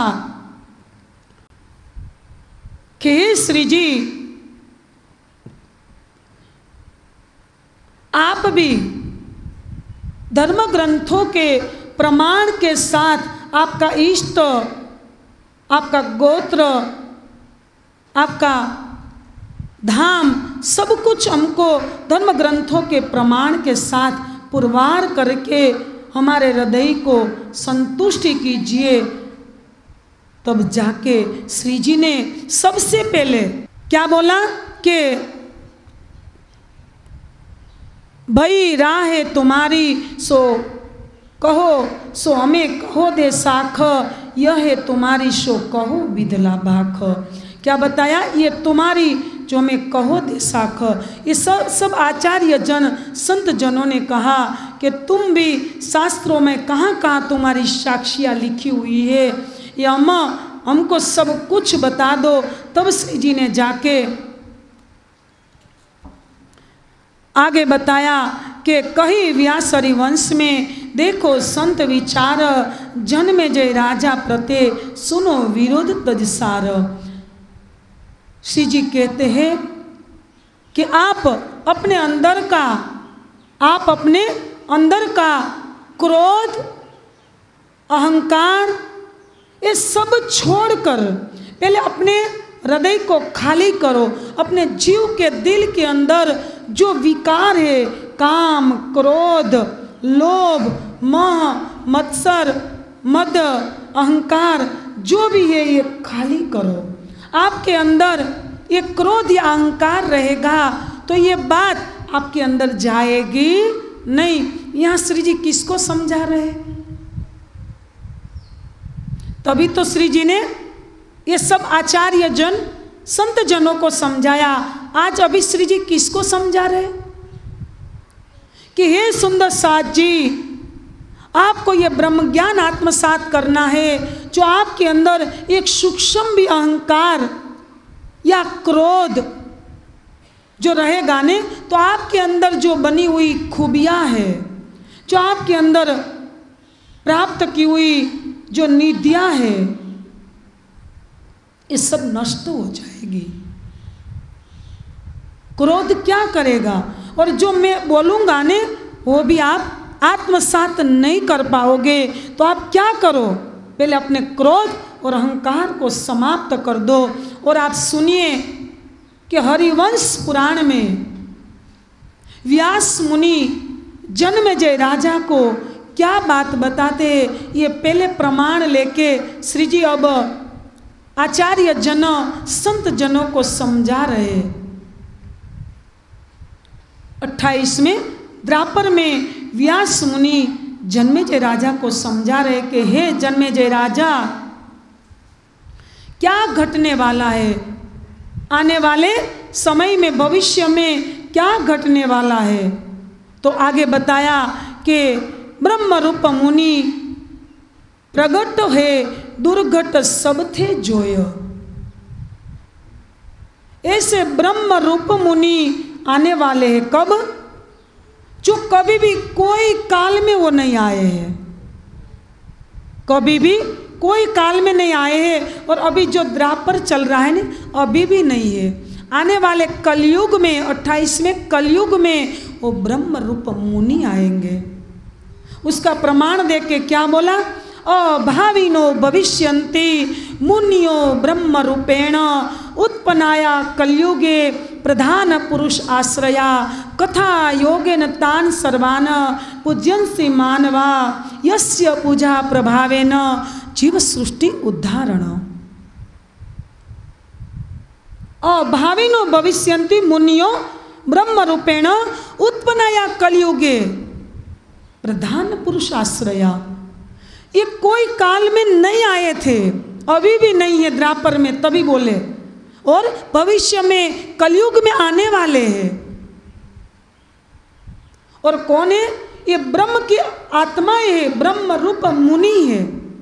कि हे श्री जी, आप भी धर्म ग्रंथों के प्रमाण के साथ आपका इष्ट, आपका गोत्र, आपका धाम, सब कुछ हमको धर्म ग्रंथों के प्रमाण के साथ पुरवार करके हमारे हृदय को संतुष्टि कीजिए। तब जाके श्री जी ने सबसे पहले क्या बोला कि भई राह है तुम्हारी सो कहो, सो हमें कहो दे साख, यह है तुम्हारी सो कहो विधला भाख। क्या बताया? ये तुम्हारी जो हमें कहो दे साख। ये सब सब आचार्य जन संत जनों ने कहा कि तुम भी शास्त्रों में कहाँ कहाँ तुम्हारी साक्षियाँ लिखी हुई है, ये अम्मा हमको सब कुछ बता दो। तब श्री जी ने जाके आगे बताया कि कही व्यास हरिवंश में देखो संत विचार, जन्मे जय राजा प्रते सुनो विरोध तजसार। श्री जी कहते हैं कि आप अपने अंदर का आप अपने अंदर का क्रोध, अहंकार, ये सब छोड़कर पहले अपने हृदय को खाली करो। अपने जीव के दिल के अंदर जो विकार है, काम, क्रोध, लोभ, मोह, मत्सर, मद, अहंकार, जो भी है ये खाली करो। आपके अंदर ये क्रोध या अहंकार रहेगा तो ये बात आपके अंदर जाएगी नहीं। यहाँ श्री जी किसको समझा रहे? तभी तो श्री जी ने ये सब आचार्य जन, संत जनों को समझाया। आज अभी श्री जी किसको समझा रहे कि हे सुंदर साथ जी, आपको ये ब्रह्म ज्ञान आत्मसात करना है। जो आपके अंदर एक सूक्ष्म भी अहंकार या क्रोध जो रहेगा ने, तो आपके अंदर जो बनी हुई खूबियाँ है, जो आपके अंदर प्राप्त की हुई जो निधियाँ है, ये सब नष्ट हो जाएगी। क्रोध क्या करेगा? और जो मैं बोलूँगा ने वो भी आप आत्मसात नहीं कर पाओगे। तो आप क्या करो? पहले अपने क्रोध और अहंकार को समाप्त कर दो। और आप सुनिए कि हरिवंश पुराण में व्यास मुनि जन्मेजय राजा को क्या बात बताते, ये पहले प्रमाण लेके श्री जी अब आचार्य जन, संत जनों को समझा रहे। अट्ठाईस में द्वापर में व्यास मुनि जन्मेजय राजा को समझा रहे कि हे जन्मेजय राजा, क्या घटने वाला है, आने वाले समय में, भविष्य में क्या घटने वाला है। तो आगे बताया कि ब्रह्म रूप मुनि प्रगट है, दुर्घट सब थे जोय। ऐसे ब्रह्म रूप मुनि आने वाले हैं कब? जो कभी भी कोई काल में वो नहीं आए हैं, कभी भी कोई काल में नहीं आए हैं। और अभी जो द्वापर चल रहा है ना, अभी भी नहीं है। आने वाले कलयुग में, अट्ठाईसवें कलयुग में वो ब्रह्म रूप मुनि आएंगे। उसका प्रमाण देख के क्या बोला? अभाविनो भविष्यन्ति मुनियो ब्रह्म रूपेण उत्पन्नाया कलयुगे प्रधान पुरुष आश्रया कथा योगेन तान सर्वान पूज्यन्ति मानवा यस्य पूजा प्रभावेन जीव सृष्टि उद्धारण। अभाविनो भविष्यन्ति मुनियो ब्रह्म रूपेण उत्पन्नाया कलयुगे प्रधान पुरुष आश्रया। ये कोई काल में नहीं आए थे, अभी भी नहीं है द्वापर में, तभी बोले। और भविष्य में कलयुग में आने वाले हैं। और कौन है? ये ब्रह्म की आत्माएं है, ब्रह्म रूप मुनि है।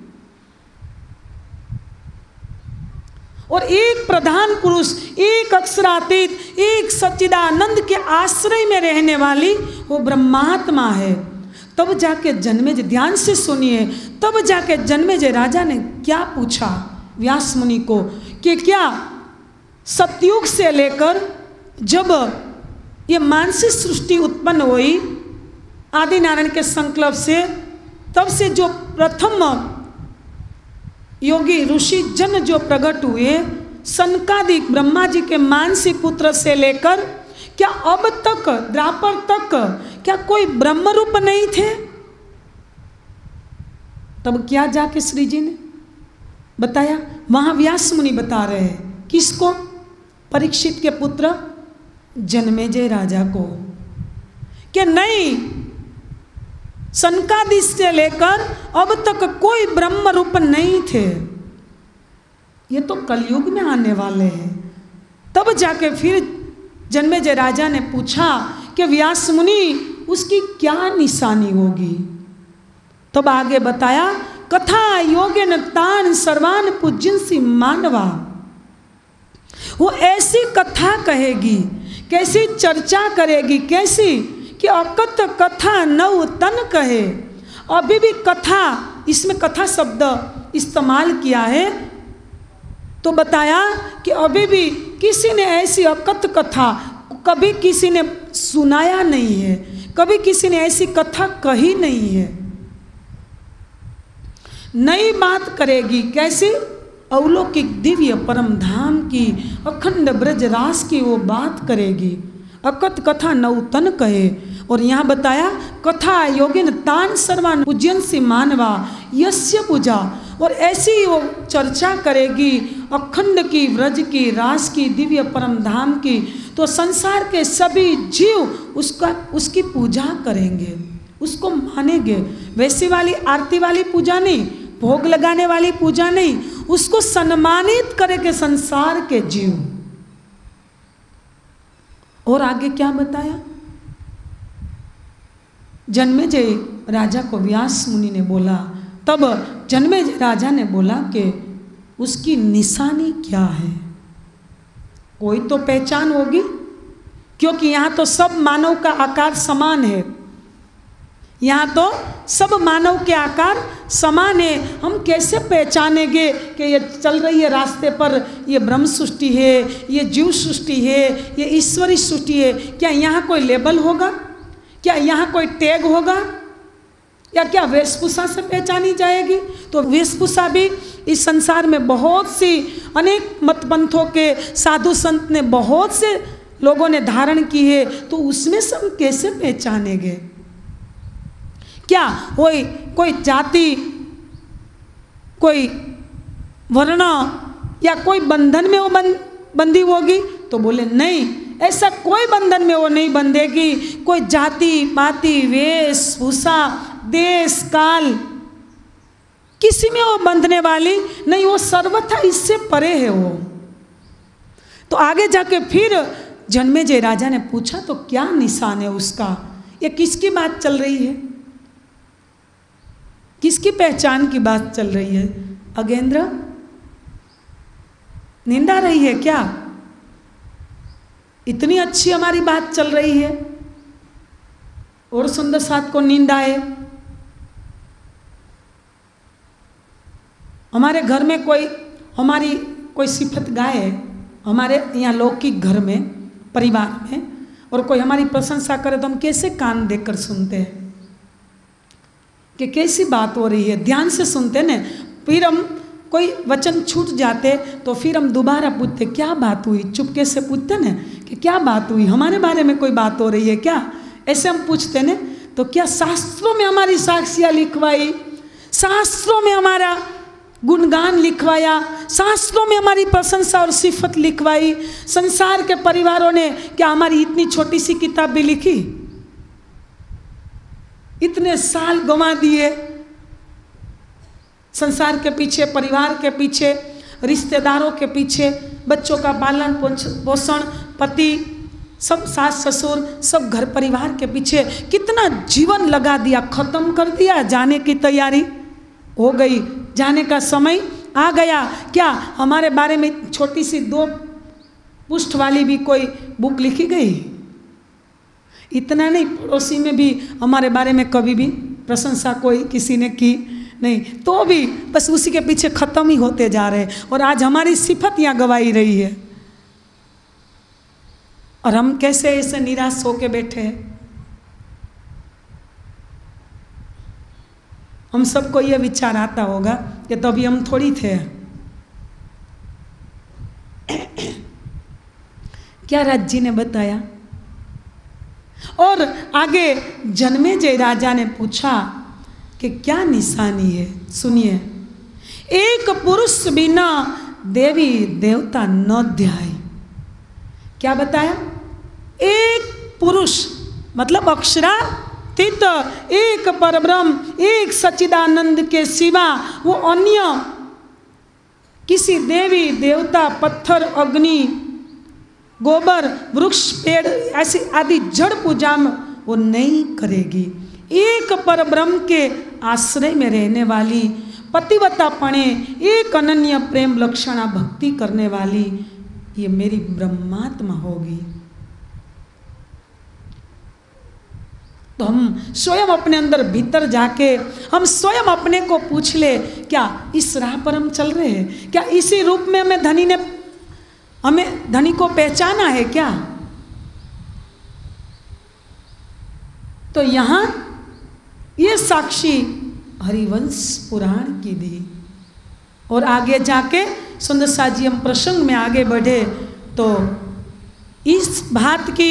और एक प्रधान पुरुष, एक अक्षरातीत, एक सच्चिदानंद के आश्रय में रहने वाली वो ब्रह्मात्मा है। तब जाके जन्मेजय, ध्यान से सुनिए, तब जाके जन्मेजय राजा ने क्या पूछा व्यास मुनि को कि क्या सतयुग से लेकर जब ये मानसिक सृष्टि उत्पन्न हुई आदि नारायण के संकल्प से, तब से जो प्रथम योगी ऋषि जन जो प्रकट हुए, सनकादिक ब्रह्मा जी के मानसिक पुत्र से लेकर, क्या अब तक द्वापर तक क्या कोई ब्रह्म रूप नहीं थे? तब क्या जाके श्री जी ने बताया, वहां व्यास मुनि बता रहे हैं किसको? परीक्षित के पुत्र जन्मेजय राजा को, कि नहीं, सनकादि से लेकर अब तक कोई ब्रह्म रूप नहीं थे, ये तो कलयुग में आने वाले हैं। तब जाके फिर जन्मेजय राजा ने पूछा कि व्यास मुनि उसकी क्या निशानी होगी। तब आगे बताया, कथा योगेन तान सर्वान पूज्यंसि मानवा। वो ऐसी कथा कहेगी, कैसी चर्चा करेगी, कैसी कि अकथ कथा नव तन कहे। अभी भी कथा, इसमें कथा शब्द इस्तेमाल किया है, तो बताया कि अभी भी किसी ने ऐसी अकथ कथा कभी किसी ने सुनाया नहीं है, कभी किसी ने ऐसी कथा कही नहीं है। नई बात करेगी, कैसी? अलौकिक दिव्य परम धाम की, अखंड ब्रजरास की वो बात करेगी। अकथ कथा नौतन कहे। और यहाँ बताया, कथा योगिन तान सर्वान पूज्यंसि मानवा यस्य पूजा। और ऐसी वो चर्चा करेगी अखंड की, व्रज की, रास की, दिव्य परम धाम की, तो संसार के सभी जीव उसका उसकी पूजा करेंगे, उसको मानेंगे। वैसी वाली आरती वाली पूजा नहीं, भोग लगाने वाली पूजा नहीं, उसको सम्मानित करेंगे संसार के जीव। और आगे क्या बताया? जन्मेजय राजा को व्यास मुनि ने बोला, तब जन्मेजय राजा ने बोला कि उसकी निशानी क्या है? कोई तो पहचान होगी, क्योंकि यहाँ तो सब मानव का आकार समान है। यहाँ तो सब मानव के आकार समान है। हम कैसे पहचानेंगे कि ये चल रही है रास्ते पर, ये ब्रह्म सृष्टि है, ये जीव सृष्टि है, ये ईश्वरी सृष्टि है? क्या यहाँ कोई लेबल होगा? क्या यहाँ कोई टैग होगा? या क्या वेशभूषा से पहचानी जाएगी? तो वेशभूषा भी इस संसार में बहुत सी अनेक मतपंथों के साधु संत ने, बहुत से लोगों ने धारण की है, तो उसमें से हम कैसे पहचानेंगे? क्या कोई कोई जाति, कोई वर्ण या कोई बंधन में वो बंद बंदी होगी? तो बोले नहीं, ऐसा कोई बंधन में वो नहीं बंधेगी। कोई जाति पाति, वेशभूषा, देश काल, किसी में वो बंधने वाली नहीं, वो सर्वथा इससे परे है वो। तो आगे जाके फिर जन्मेजय राजा ने पूछा, तो क्या निशान है उसका? ये किसकी बात चल रही है? किसकी पहचान की बात चल रही है? अगेंद्र, नींद आ रही है क्या? इतनी अच्छी हमारी बात चल रही है और सुंदर साथ को नींद आए। हमारे घर में कोई हमारी कोई सिफत गाए, हमारे यहाँ लौकिक घर में, परिवार में, और कोई हमारी प्रशंसा करे तो हम कैसे कान देकर सुनते हैं कि कैसी बात हो रही है, ध्यान से सुनते न। फिर हम कोई वचन छूट जाते तो फिर हम दोबारा पूछते क्या बात हुई, चुपके से पूछते न कि क्या बात हुई, हमारे बारे में कोई बात हो रही है क्या, ऐसे हम पूछते न। तो क्या शास्त्रों में हमारी साक्षियाँ लिखवाई, शास्त्रों में हमारा गुणगान लिखवाया, शास्त्रों में हमारी प्रशंसा और सिफत लिखवाई? संसार के परिवारों ने क्या हमारी इतनी छोटी सी किताब भी लिखी? इतने साल गंवा दिए संसार के पीछे, परिवार के पीछे, रिश्तेदारों के पीछे, बच्चों का पालन पोषण, पति, सब सास ससुर, सब घर परिवार के पीछे कितना जीवन लगा दिया, खत्म कर दिया। जाने की तैयारी हो गई, जाने का समय आ गया। क्या हमारे बारे में छोटी सी दो पुष्ट वाली भी कोई बुक लिखी गई? इतना नहीं, पड़ोसी में भी हमारे बारे में कभी भी प्रशंसा कोई किसी ने की नहीं, तो भी बस उसी के पीछे खत्म ही होते जा रहे हैं। और आज हमारी सिफत यहाँ गवाई रही है और हम कैसे ऐसे निराश होके बैठे हैं। हम सबको ये विचार आता होगा कि तो अभी हम थोड़ी थे। क्या राज जी ने बताया। और आगे जन्मेजय राजा ने पूछा कि क्या निशानी है। सुनिए, एक पुरुष बिना देवी देवता न ध्याय। क्या बताया? एक पुरुष मतलब अक्षरातीत, एक परब्रह्म, एक सच्चिदानंद के सिवा वो अन्य किसी देवी देवता, पत्थर, अग्नि, गोबर, वृक्ष, पेड़ ऐसी आदि जड़ पूजा में वो नहीं करेगी। एक पर ब्रह्म के आश्रय में रहने वाली, पतिव्रतापणे एक अनन्य प्रेम लक्षणा भक्ति करने वाली, ये मेरी ब्रह्मात्मा होगी। तो हम स्वयं अपने अंदर भीतर जाके हम स्वयं अपने को पूछ ले, क्या इस राह पर हम चल रहे हैं? क्या इसी रूप में हमें धनी ने हमें धनी को पहचाना है क्या? तो यहाँ ये साक्षी हरिवंश पुराण की दी। और आगे जाके सुंदर सा जी हम प्रसंग में आगे बढ़े तो इस बात की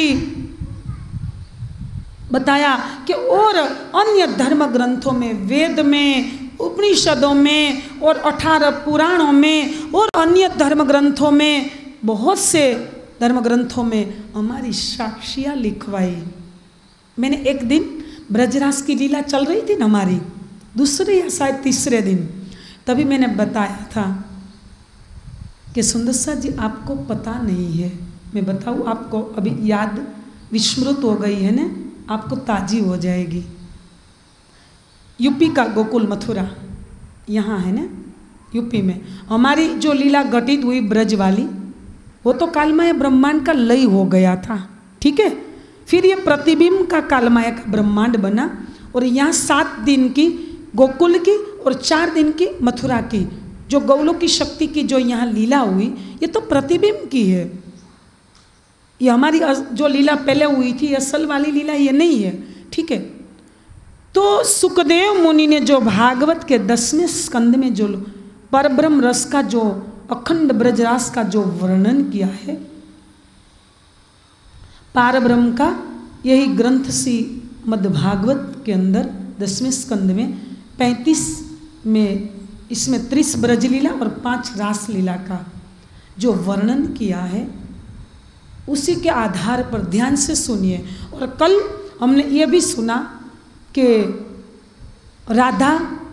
बताया कि और अन्य धर्म ग्रंथों में, वेद में, उपनिषदों में और अठारह पुराणों में और अन्य धर्म ग्रंथों में, बहुत से धर्म ग्रंथों में हमारी साक्षियाँ लिखवाई। मैंने एक दिन ब्रजरास की लीला चल रही थी ना हमारी, दूसरे या शायद तीसरे दिन, तभी मैंने बताया था कि सुंदर सा जी आपको पता नहीं है, मैं बताऊँ आपको, अभी याद विस्मृत हो गई है ना, आपको ताजी हो जाएगी। यूपी का गोकुल मथुरा यहाँ है ना, यूपी में हमारी जो लीला घटित हुई ब्रज वाली, वो तो कालमय ब्रह्मांड का लय हो गया था, ठीक है। फिर ये प्रतिबिंब का कालमय का ब्रह्मांड बना और यहाँ सात दिन की गोकुल की और चार दिन की मथुरा की जो गौलों की शक्ति की जो यहाँ लीला हुई, ये तो प्रतिबिंब की है। ये हमारी जो लीला पहले हुई थी असल वाली लीला ये नहीं है, ठीक है। तो सुखदेव मुनि ने जो भागवत के दसवें स्कंद में जो परब्रह्म रस का जो अखंड ब्रजरास का जो वर्णन किया है, पारब्रह्म का, यही ग्रंथ सी मद्भागवत के अंदर दसवें स्कंद में पैंतीस में, इसमें त्रिस ब्रज लीला और पांच रास लीला का जो वर्णन किया है, उसी के आधार पर ध्यान से सुनिए। और कल हमने ये भी सुना कि राधा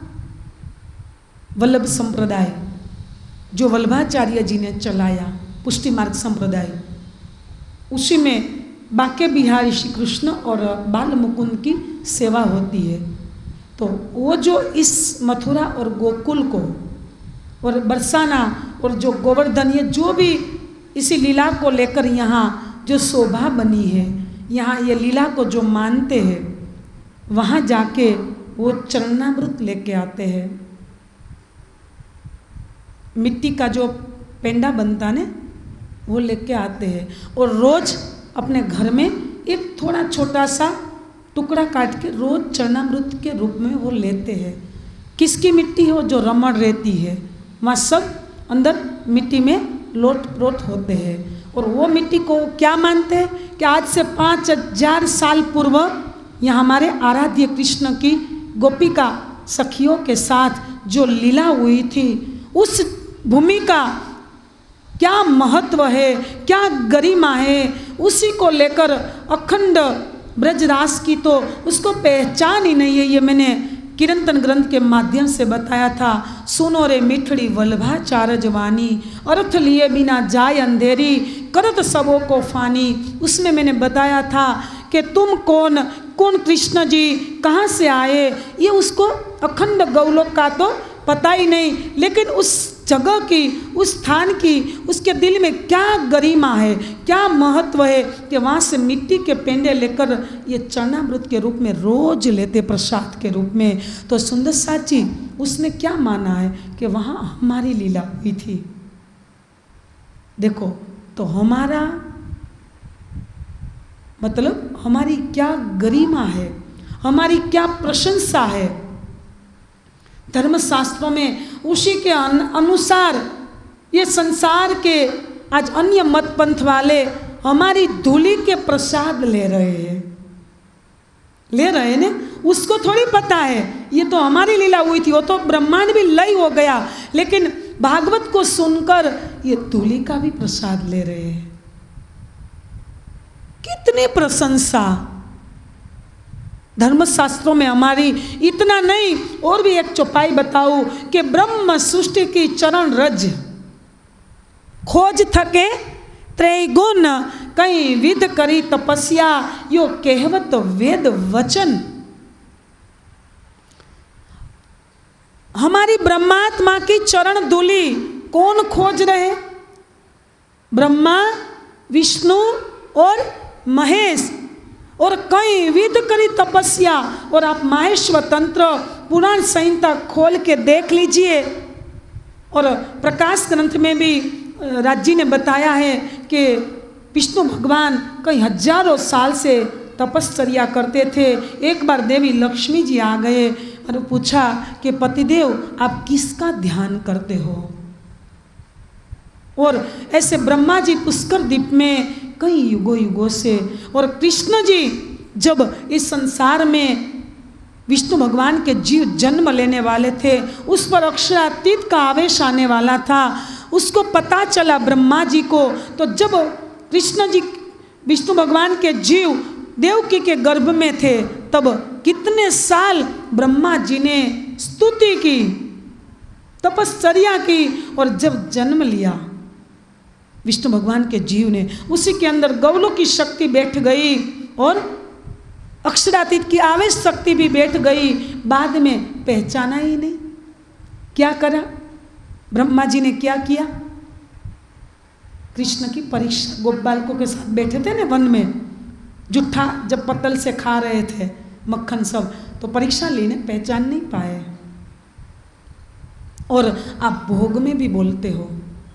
वल्लभ संप्रदाय जो वल्लभाचार्य जी ने चलाया, पुष्टि मार्ग संप्रदाय, उसी में बाके बिहारी श्री कृष्ण और बाल मुकुंद की सेवा होती है। तो वो जो इस मथुरा और गोकुल को और बरसाना और जो गोवर्धन, ये जो भी इसी लीला को लेकर यहाँ जो शोभा बनी है, यहाँ ये लीला को जो मानते हैं, वहाँ जाके वो चरणामृत लेके आते हैं। मिट्टी का जो पेंडा बनता ने वो लेके आते हैं और रोज अपने घर में एक थोड़ा छोटा सा टुकड़ा काट के रोज चरणामृत के रूप में वो लेते हैं। किसकी मिट्टी हो? जो रमण रहती है, वहाँ सब अंदर मिट्टी में लोट प्रोट होते हैं। और वो मिट्टी को क्या मानते हैं कि आज से पाँच हजार साल पूर्व यहाँ हमारे आराध्य कृष्ण की गोपिका सखियों के साथ जो लीला हुई थी, उस भूमि का क्या महत्व है, क्या गरिमा है, उसी को लेकर अखंड ब्रजरास की तो उसको पहचान ही नहीं है। ये मैंने कीर्तन ग्रंथ के माध्यम से बताया था। सुनो रे मिठड़ी वल्लभाचार जवानी, अर्थ लिए बिना जाय अंधेरी, करत सबों को फानी। उसमें मैंने बताया था कि तुम कौन, कौन कृष्ण जी कहाँ से आए, ये उसको अखंड गौलोक का तो पता ही नहीं, लेकिन उस जगह की, उस स्थान की, उसके दिल में क्या गरिमा है, क्या महत्व है कि वहाँ से मिट्टी के पेंडे लेकर ये चरणामृत के रूप में रोज लेते, प्रसाद के रूप में। तो सुंदर साची उसने क्या माना है कि वहाँ हमारी लीला हुई थी। देखो तो हमारा मतलब हमारी क्या गरिमा है, हमारी क्या प्रशंसा है। धर्मशास्त्रों में उसी के अनुसार ये संसार के आज अन्य मत पंथ वाले हमारी धूली के प्रसाद ले रहे हैं, ले रहे हैं ना, उसको थोड़ी पता है ये तो हमारी लीला हुई थी, वो तो ब्रह्मांड भी लय हो गया, लेकिन भागवत को सुनकर ये धूली का भी प्रसाद ले रहे हैं। कितनी प्रशंसा धर्मशास्त्रों में हमारी। इतना नहीं, और भी एक चौपाई बताऊं कि ब्रह्म सृष्टि की चरण रज खोज थके त्रैगुण कई विध करी तपस्या, यो कहवत वेद वचन। हमारी ब्रह्मात्मा की चरण धूलि कौन खोज रहे? ब्रह्मा, विष्णु और महेश। और कई विध करी तपस्या, और आप माहेश्वर तंत्र पुराण संहिता खोल के देख लीजिए। और प्रकाश ग्रंथ में भी राज जी ने बताया है कि विष्णु भगवान कई हजारों साल से तपश्चर्या करते थे। एक बार देवी लक्ष्मी जी आ गए और पूछा कि पतिदेव आप किसका ध्यान करते हो? और ऐसे ब्रह्मा जी पुष्कर द्वीप में कई युगों युगों से, और कृष्ण जी जब इस संसार में विष्णु भगवान के जीव जन्म लेने वाले थे, उस पर अक्षरातीत का आवेश आने वाला था। उसको पता चला ब्रह्मा जी को, तो जब कृष्ण जी विष्णु भगवान के जीव देवकी के गर्भ में थे, तब कितने साल ब्रह्मा जी ने स्तुति की, तपश्चर्या की, और जब जन्म लिया विष्णु भगवान के जीव ने, उसी के अंदर गौलों की शक्ति बैठ गई और अक्षरातीत की आवेश शक्ति भी बैठ गई। बाद में पहचाना ही नहीं। क्या करा ब्रह्मा जी ने? क्या किया? कृष्ण की परीक्षा, गोप बालकों के साथ बैठे थे ना वन में, जुठा जब पतल से खा रहे थे मक्खन सब, तो परीक्षा लेने पहचान नहीं पाए। और आप भोग में भी बोलते हो,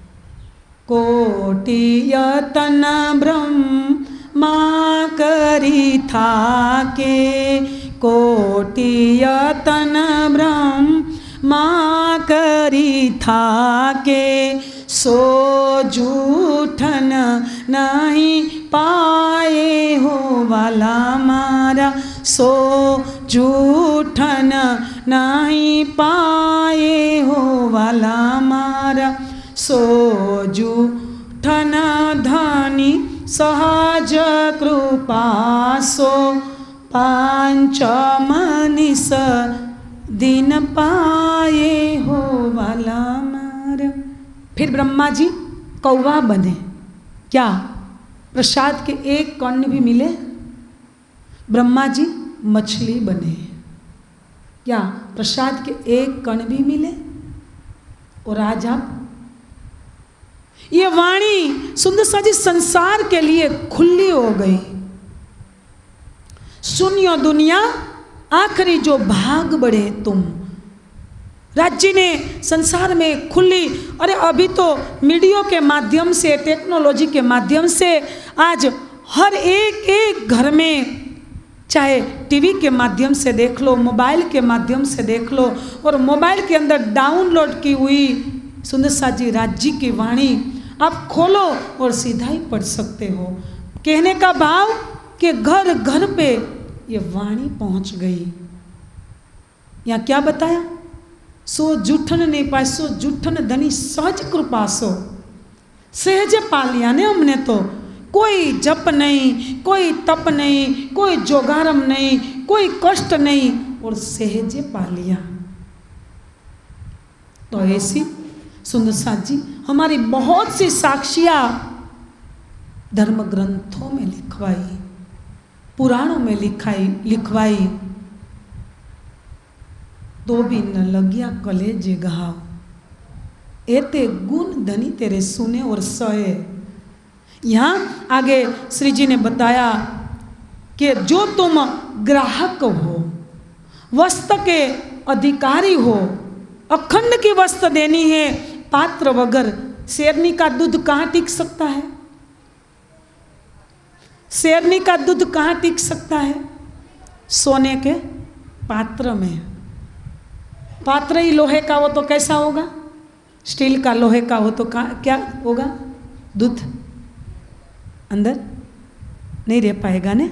कोटि यतन ब्रह्मा करी थाके, कोटि यतन ब्रह्मा करी थाके, सो जूठन नहीं पाए हो वाला मारा, सो जूठन नहीं पाए हो वाला मारा, सो जूठन धनी सहज कृपा, सो पांच मनीष दिन पाए हो वाला मारा। फिर ब्रह्मा जी कौवा बने। क्या प्रसाद के एक कण भी मिले? ब्रह्मा जी मछली बने। क्या प्रसाद के एक कण भी मिले? और आज आप, ये वाणी सुंदर सा जी संसार के लिए खुली हो गई। सुनियो दुनिया आखिरी जो भाग बढ़े तुम। राज्य ने संसार में खुली। अरे अभी तो मीडिया के माध्यम से, टेक्नोलॉजी के माध्यम से आज हर एक एक घर में, चाहे टीवी के माध्यम से देख लो, मोबाइल के माध्यम से देख लो, और मोबाइल के अंदर डाउनलोड की हुई सुंदर सा जी राज्य की वाणी आप खोलो और सीधा ही पढ़ सकते हो। कहने का भाव कि घर घर पे ये वाणी पहुंच गई। यहाँ क्या बताया? सो जूठन नहीं पाए, सो जूठन धनी सहज कृपा, सो सहज पा लिया ने हमने तो। कोई जप नहीं, कोई तप नहीं, कोई जोगारम नहीं, कोई कष्ट नहीं, और सहजे पा लिया। तो ऐसी सुंदर साथ जी हमारी बहुत सी साक्षियां धर्म ग्रंथों में लिखवाई, पुराणों में लिखाई लिखवाई, तो भी न लगिया कलेजे घाव, एते गुण धनी तेरे सुने और सहे। यहाँ आगे श्री जी ने बताया कि जो तुम ग्राहक हो, वस्त्र के अधिकारी हो, अखंड की वस्त्र देनी है, पात्र वगर शेरनी का दूध कहाँ टिक सकता है? शेरनी का दूध कहाँ टिक सकता है? सोने के पात्र में। पात्र ही लोहे का हो तो कैसा होगा? स्टील का, लोहे का हो तो क्या होगा? दूध अंदर नहीं रह पाएगा ने।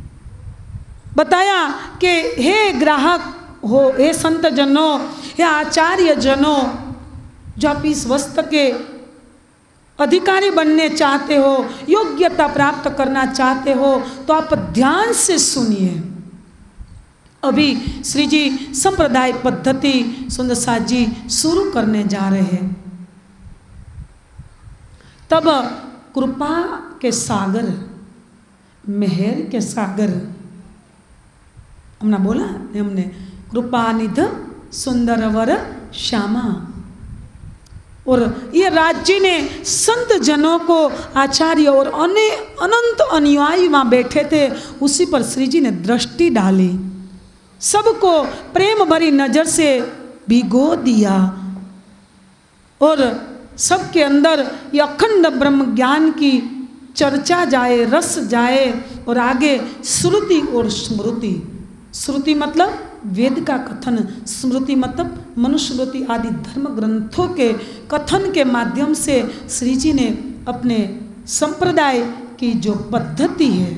बताया कि हे ग्राहक हो, हे संत जनों, हे आचार्य जनों, जो आप इस वस्त्र के अधिकारी बनने चाहते हो, योग्यता प्राप्त करना चाहते हो, तो आप ध्यान से सुनिए। अभी श्री जी संप्रदाय पद्धति सुंदर साथ जी शुरू करने जा रहे हैं। तब कृपा के सागर, मेहर के सागर, हमने बोला हमने कृपानिध सुंदर वर श्यामा। और ये राज्य ने संत जनों को, आचार्य और अन्य अनंत अनुयायी वहाँ बैठे थे, उसी पर श्री जी ने दृष्टि डाली, सबको प्रेम भरी नजर से भिगो दिया और सबके अंदर ये अखंड ब्रह्म ज्ञान की चर्चा जाए, रस जाए और आगे श्रुति और स्मृति। श्रुति मतलब वेद का कथन, स्मृति मतलब मनुस्मृति आदि धर्म ग्रंथों के कथन के माध्यम से श्री जी ने अपने संप्रदाय की जो पद्धति है,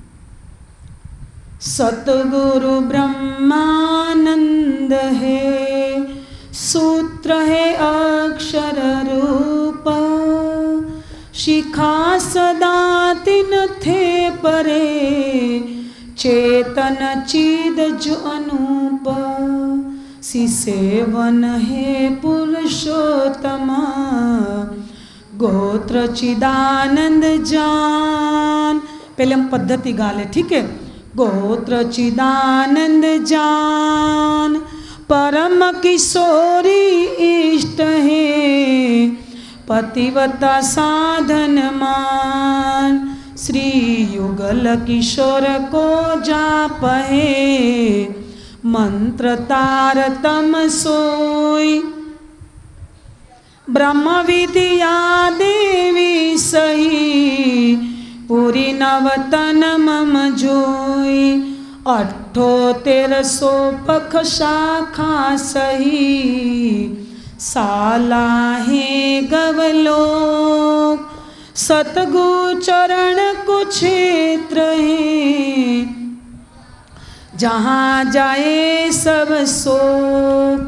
सतगुरु ब्रह्मानंद है, सूत्र है अक्षर रूप, शिखा सदा तिन थे परे, चेतन चिद जो अनूप, सी सेवन है पुरुषोत्तम, गोत्र चिदानंद जान। पहले हम पद्धति गा ले, ठीक है। गोत्र चिदानंद जान, परम किशोरी इष्ट है, पतिव्रता साधन मान, श्री युगल किशोर को जाप है, मंत्र तारतम सोई, ब्रह्म विद्या देवी सही, पूरी नवतन मम जोई, अठो तेरह सौ पख शाखा सही, साला है गवलोक, सतगु चरण को क्षेत्र है, जहाँ जाए सब शोक,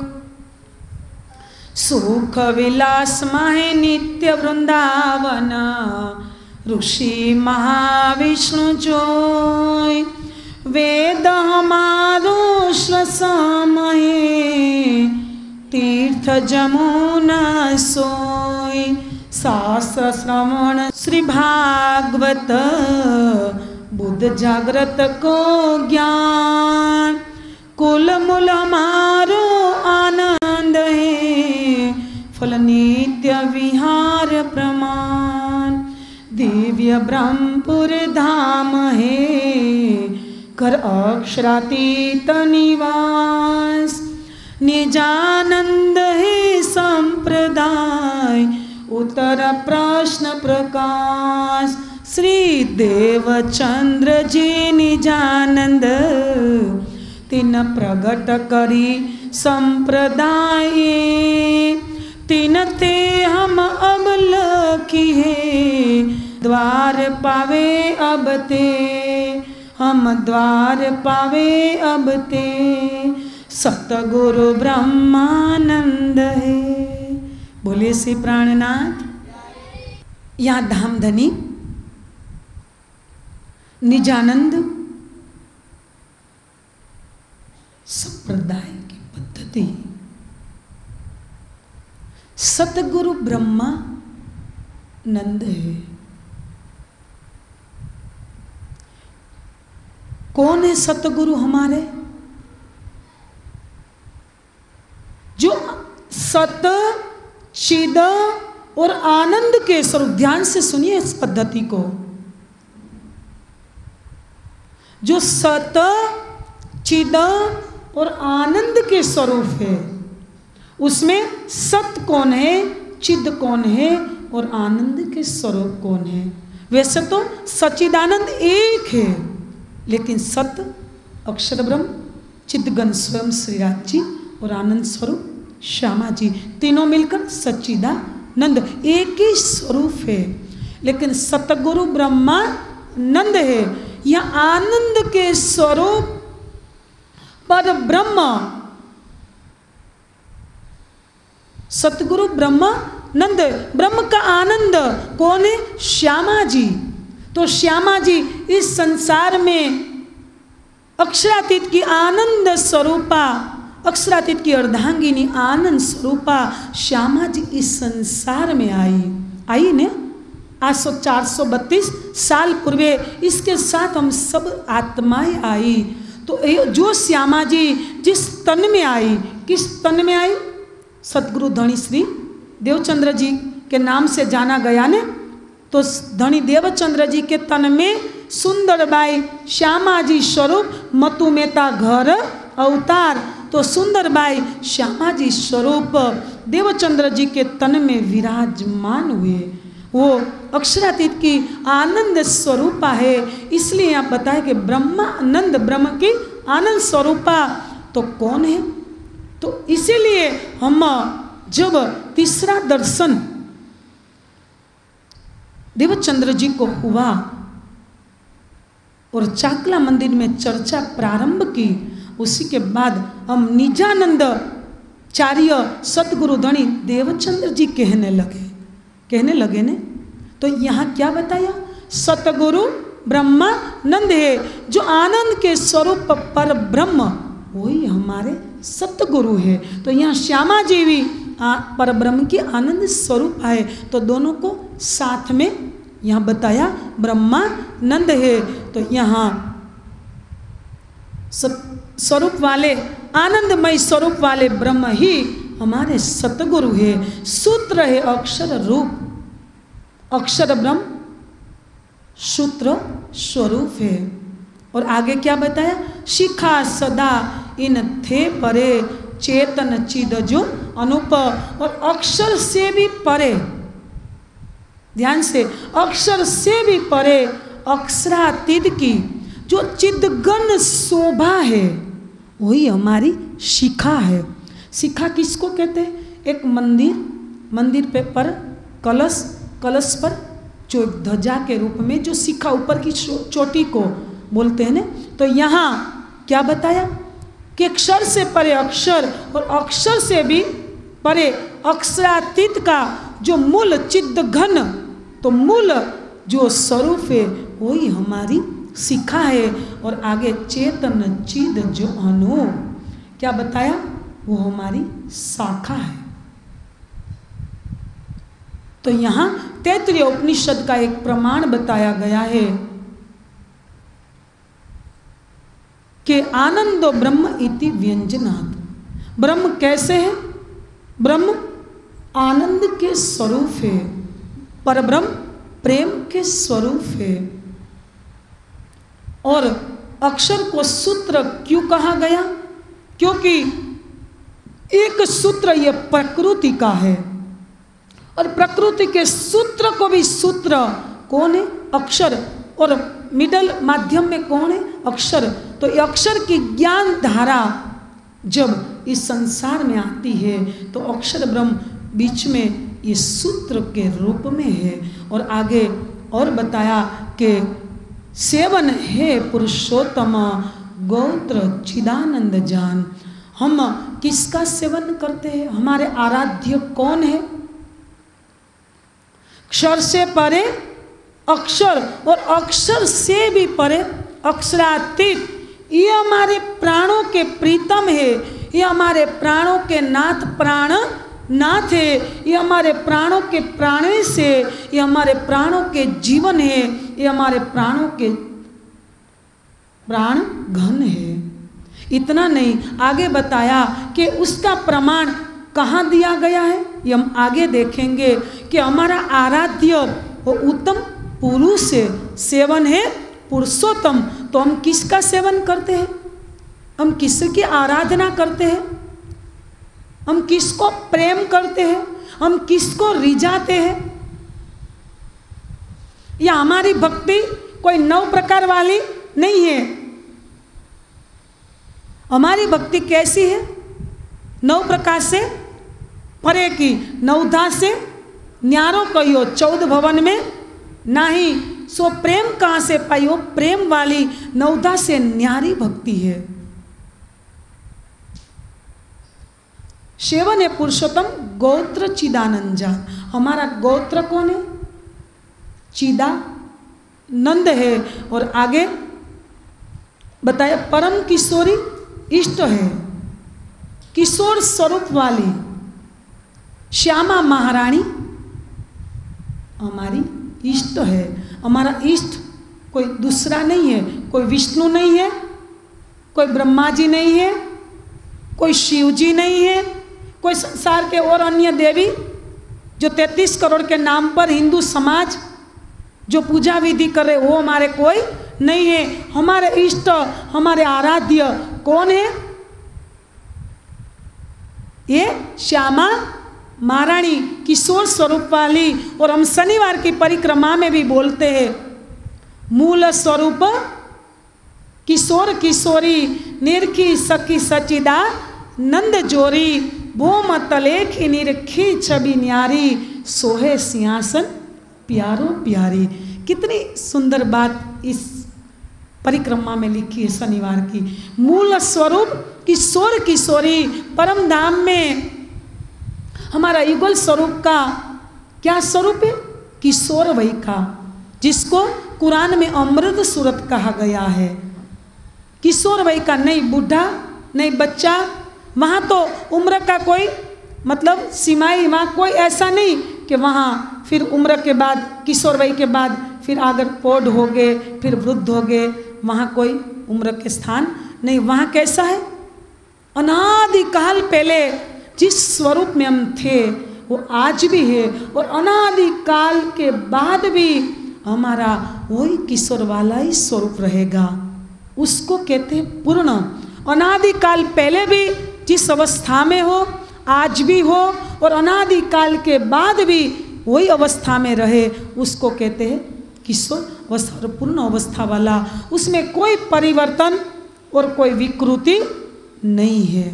सुख विलास माहे नित्य वृंदावन, ऋषि महाविष्णु जोय, वेद हमारो श्वसम है, तीर्थ जमुना सोय, शास्त्र श्रवण श्री भागवत, बुद्ध जागृत को ज्ञान, कुल मूल हमारो आनंद है, फल नित्य विहार प्रमाण, दिव्य ब्रह्मपुर धाम है, कर अक्षरातीत निवास, निजानंद है संप्रदाय, उत्तर प्रश्न प्रकाश, श्री देवचंद्र जी निजानंद, तीन प्रगट करी संप्रदाय, तीन ते हम अब लकी है, द्वार पावे अब ते, हम द्वार पावे अब ते, सतगुरु ब्रह्मानंद है। बोलिए श्री प्राणनाथ। यहाँ धामधनी निजानंद संप्रदाय की पद्धति, सतगुरु ब्रह्मा नंद है। कौन है सतगुरु हमारे? जो सत चिद और आनंद के स्वरूप, ध्यान से सुनिए इस पद्धति को, जो सत चिद और आनंद के स्वरूप है, उसमें सत कौन है, चिद कौन है और आनंद के स्वरूप कौन है? वैसे तो सच्चिदानंद एक है, लेकिन सत अक्षर ब्रह्म, चिदगन स्वयं श्रीराज जी और आनंद स्वरूप श्यामा जी, तीनों मिलकर सच्चिदानंद एक ही स्वरूप है। लेकिन सतगुरु ब्रह्मा नंद है, यह आनंद के स्वरूप पर ब्रह्म, सतगुरु ब्रह्मा नंद, ब्रह्म का आनंद कौन है? श्यामा जी। तो श्यामा जी इस संसार में अक्षरातीत की आनंद स्वरूपा, अक्षरातीत की अर्धांगिनी आनंद स्वरूपा श्यामा जी इस संसार में आई, आई ने आज सौ चार सौ बत्तीस साल पूर्वे इसके साथ हम सब आत्माएं आई। तो जो श्यामा जी जिस तन में आई, किस तन में आई? सतगुरु धनी श्री देवचंद्र जी के नाम से जाना गया ने। तो धनी देवचंद्र जी के तन में सुंदरबाई श्यामा जी स्वरूप मतु मेहता घर अवतार। तो सुंदरबाई श्यामा जी स्वरूप देवचंद्र जी के तन में विराजमान हुए। वो अक्षरातीत की आनंद स्वरूपा है। इसलिए आप बताए कि ब्रह्मानंद, ब्रह्म की आनंद स्वरूपा तो कौन है? तो इसीलिए हम जब तीसरा दर्शन देवचंद्र जी को हुआ और चाकला मंदिर में चर्चा प्रारंभ की, उसी के बाद हम निजानंद चार्य सतगुरु धनी देवचंद्र जी कहने लगे कहने लगे ने। तो यहाँ क्या बताया? सतगुरु ब्रह्मानंद है, जो आनंद के स्वरूप पर ब्रह्म वही हमारे सतगुरु है। तो यहाँ श्यामा जी भी पर ब्रह्म की आनंद स्वरूप है। तो दोनों को साथ में यहाँ बताया ब्रह्मानंद है। तो यहाँ स्वरूप वाले आनंदमय स्वरूप वाले ब्रह्म ही हमारे सतगुरु है। सूत्र है अक्षर रूप, अक्षर ब्रह्म सूत्र स्वरूप है। और आगे क्या बताया? शिखा सदा इन थे परे चेतन चिद जो अनुप। और अक्षर से भी परे, ध्यान से, अक्षर से भी परे अक्षरातीत की जो चिदगन शोभा है वही हमारी शिखा है। शिखा किसको कहते हैं? एक मंदिर, मंदिर पे पर कलश, कलश पर जो ध्वजा के रूप में जो शिखा ऊपर की चोटी को बोलते हैं ना। तो यहाँ क्या बताया कि अक्षर से परे अक्षर और अक्षर से भी परे अक्षरातीत का जो मूल चिदघन, तो मूल जो स्वरूप है वही हमारी शिखा है। और आगे चेतन चिद जो अनु, क्या बताया? वो हमारी शाखा है। तो यहाँ तैत्तिरीय उपनिषद का एक प्रमाण बताया गया है कि आनंदो ब्रह्म इति व्यंजनात्। ब्रह्म कैसे है? ब्रह्म आनंद के स्वरूप है, पर ब्रह्म प्रेम के स्वरूप है। और अक्षर को सूत्र क्यों कहा गया? क्योंकि एक सूत्र ये प्रकृति का है और प्रकृति के सूत्र को भी सूत्र कौन है? अक्षर। और मिडल माध्यम में कौन है? अक्षर। तो ये अक्षर की ज्ञान धारा जब इस संसार में आती है तो अक्षर ब्रह्म बीच में ये सूत्र के रूप में है। और आगे और बताया कि सेवन है पुरुषोत्तम गोत्र चिदानंद जान। हम किसका सेवन करते हैं? हमारे आराध्य कौन है? अक्षर से परे अक्षर और अक्षर से भी परे अक्षरातीत, ये हमारे प्राणों के प्रीतम है, ये हमारे प्राणों के नाथ प्राण नाथ है, ये हमारे प्राणों के प्राणे से, ये हमारे प्राणों के जीवन है, ये हमारे प्राणों के प्राण घन है। इतना नहीं, आगे बताया कि उसका प्रमाण कहाँ दिया गया है, ये हम आगे देखेंगे कि हमारा आराध्य वो उत्तम पुरुष है, सेवन है पुरुषोत्तम। तो हम किसका सेवन करते हैं? हम किसकी आराधना करते हैं? हम किसको प्रेम करते हैं? हम किसको रिझाते हैं? या हमारी भक्ति कोई नौ प्रकार वाली नहीं है। हमारी भक्ति कैसी है? नौ प्रकार से परे की, नवधा से न्यारो कहियो चौदह भवन में नहीं। सो प्रेम कहाँ से पाइयो? प्रेम वाली नवधा से न्यारी भक्ति है। सेवन है पुरुषोत्तम गोत्र चिदानंद जान। हमारा गोत्र कौन है? चिदानंद है। और आगे बताया परम किशोरी इष्ट है, किशोर स्वरूप वाली श्यामा महारानी हमारी इष्ट है। हमारा इष्ट कोई दूसरा नहीं है, कोई विष्णु नहीं है, कोई ब्रह्मा जी नहीं है, कोई शिव जी नहीं है, कोई संसार के और अन्य देवी जो तैंतीस करोड़ के नाम पर हिंदू समाज जो पूजा विधि करे वो हमारे कोई नहीं है। हमारे इष्ट, हमारे आराध्य कौन है? ये श्यामा महारानी किशोर स्वरूप वाली। और हम शनिवार की परिक्रमा में भी बोलते हैं मूल स्वरूप किशोर किशोरी निरखी सखी सचिदा नंद जोरी भोम तलेखी निरखी छवि न्यारी सोहे सिंहासन प्यारो प्यारी। कितनी सुंदर बात इस परिक्रमा में लिखी है शनिवार की। मूल स्वरूप किशोर किशोरी, परम धाम में हमारा युगल स्वरूप का क्या स्वरूप है? किशोर वही का, जिसको कुरान में अमृत सूरत कहा गया है। किशोर वही का, नहीं बूढ़ा नहीं बच्चा। वहाँ तो उम्र का कोई मतलब सीमाई, वहाँ कोई ऐसा नहीं कि वहाँ फिर उम्र के बाद किशोर वही के बाद फिर अगर पौध हो गए फिर वृद्ध हो गए, वहाँ कोई उम्र के स्थान नहीं। वहाँ कैसा है? अनादिकाल पहले जिस स्वरूप में हम थे वो आज भी है, और अनादिकाल के बाद भी हमारा वही किशोर वाला ही स्वरूप रहेगा। उसको कहते हैं पूर्ण। अनादिकाल पहले भी जिस अवस्था में हो आज भी हो, और अनादिकाल के बाद भी वही अवस्था में रहे, उसको कहते हैं किशोर अवस्था और पूर्ण अवस्था वाला। उसमें कोई परिवर्तन और कोई विकृति नहीं है।